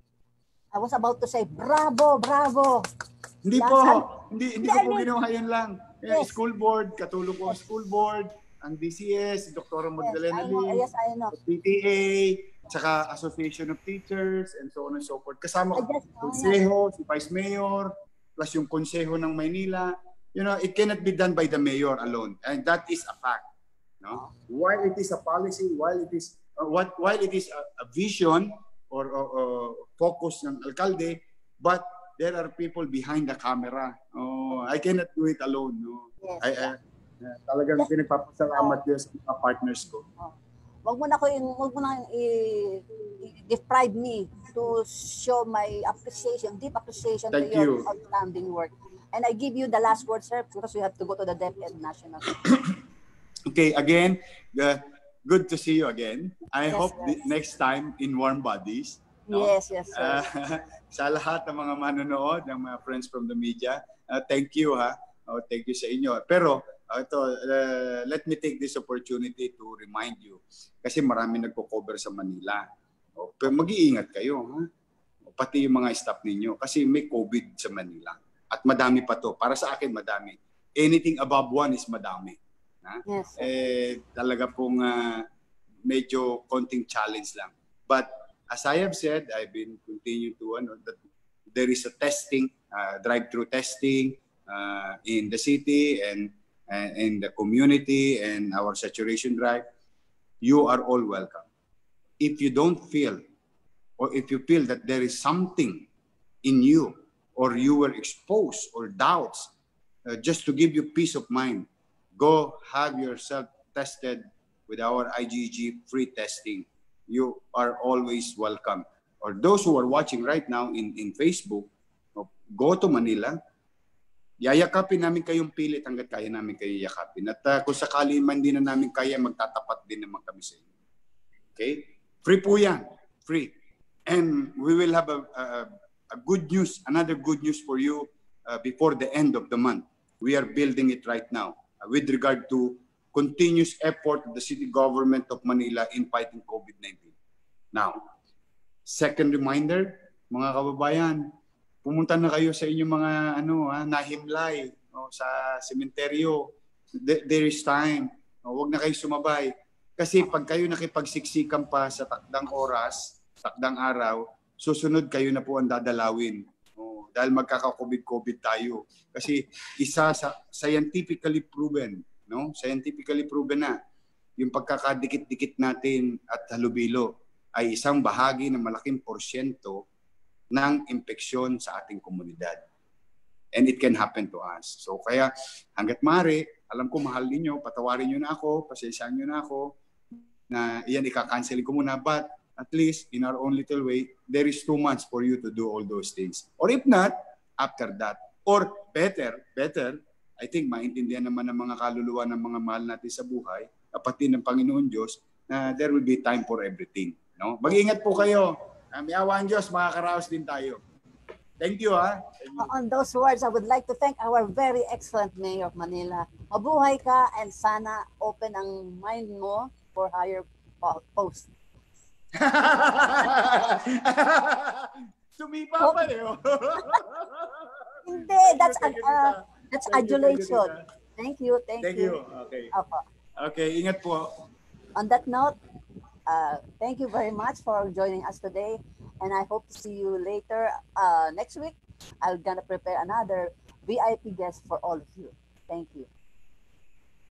I was about to say, bravo, bravo. Hindi Last po. time, Hindi, hindi ko po ginawa yun lang. Yes. School board, katulong ko ang school board, ang D C S, Doctor Magdalena Lim, yes, I know. P T A, saka Association of Teachers, and so on and so forth. Kasama ko Just, konseho, si Vice Mayor, plus yung konseho ng Maynila. You know, it cannot be done by the mayor alone. And that is a fact. No? While it is a policy, while it is, uh, what, while it is a, a vision or, or, or focus ng alkalde, but there are people behind the camera. Oh, I cannot do it alone. No. Yes. I, I, Uh, talagang pinagpapasalamat ko sa mga partners ko. Oh. Wag mo na ko yung, wag mo na i-deprive me to show my appreciation, deep appreciation Thank to your you. outstanding work. And I give you the last word, sir, because we have to go to the DepEd National. Okay, again, uh, good to see you again. I Yes, hope yes. the next time in Warm Bodies. No? Yes, yes, sir. Uh, sa lahat ng mga manonood, ng mga friends from the media, uh, thank you ha. Oh, thank you sa inyo. Pero uh, ito, uh, let me take this opportunity to remind you kasi marami nagko-cover sa Manila. Oh, pero mag-iingat kayo ha. Pati yung mga staff ninyo kasi may COVID sa Manila. At madami pa to. Para sa akin madami. Anything above one is madami. Ha? Yes, sir. Eh talaga pong uh, medyo konting challenge lang. But as I have said, I've been continue to ano that there is a testing, uh, drive-through testing uh, in the city and uh, in the community and our saturation drive. You are all welcome. If you don't feel or if you feel that there is something in you or you were exposed or doubts, uh, just to give you peace of mind, go have yourself tested with our I G G free testing. You are always welcome. Or those who are watching right now in, in Facebook, go to Manila. Yayakapin namin kayong pilit hanggat kaya namin kayo yakapin. At uh, kung sakali man din na namin kaya, magtatapat din naman kami sa inyo. Okay? Free po yan. Free. And we will have a, a, a good news, another good news for you uh, before the end of the month. We are building it right now uh, with regard to continuous effort of the city government of Manila in fighting COVID nineteen. Now, second reminder, mga kababayan, pumunta na kayo sa inyong mga ano, ha, nahimlay no, sa sementeryo. There is time. No, huwag na kayo sumabay. Kasi pag kayo nakipagsiksikan pa sa takdang oras, takdang araw, susunod kayo na po ang dadalawin. No, dahil magkaka-COVID-COVID tayo. Kasi isa sa scientifically proven, no? Scientifically proven na yung pagkakadikit-dikit natin at halubilo ay isang bahagi ng malaking porsyento ng impeksyon sa ating komunidad. And it can happen to us. So kaya hanggat maaari, alam ko mahal niyo, patawarin niyo na ako, pasensyahan niyo na ako na iyan ika-cancel ko muna, but at least in our own little way, there is two months for you to do all those things. Or if not, after that. Or better, better, I think maintindihan naman ng mga kaluluwa ng mga mahal natin sa buhay, kapatid ng Panginoon Diyos, na there will be time for everything. No? Mag-ingat po kayo. May awa ang Diyos, makakaraos din tayo. Thank you, ha? Thank you. On those words, I would like to thank our very excellent Mayor of Manila. Mabuhay ka and sana open ang mind mo for higher post. Sumipa pa niyo. Hindi, that's uh, that's adulation. Thank you, thank, Thank you. Okay. Opo. Okay, ingat po. On that note, uh, thank you very much for joining us today, and I hope to see you later uh, next week. I'm gonna prepare another V I P guest for all of you. Thank you.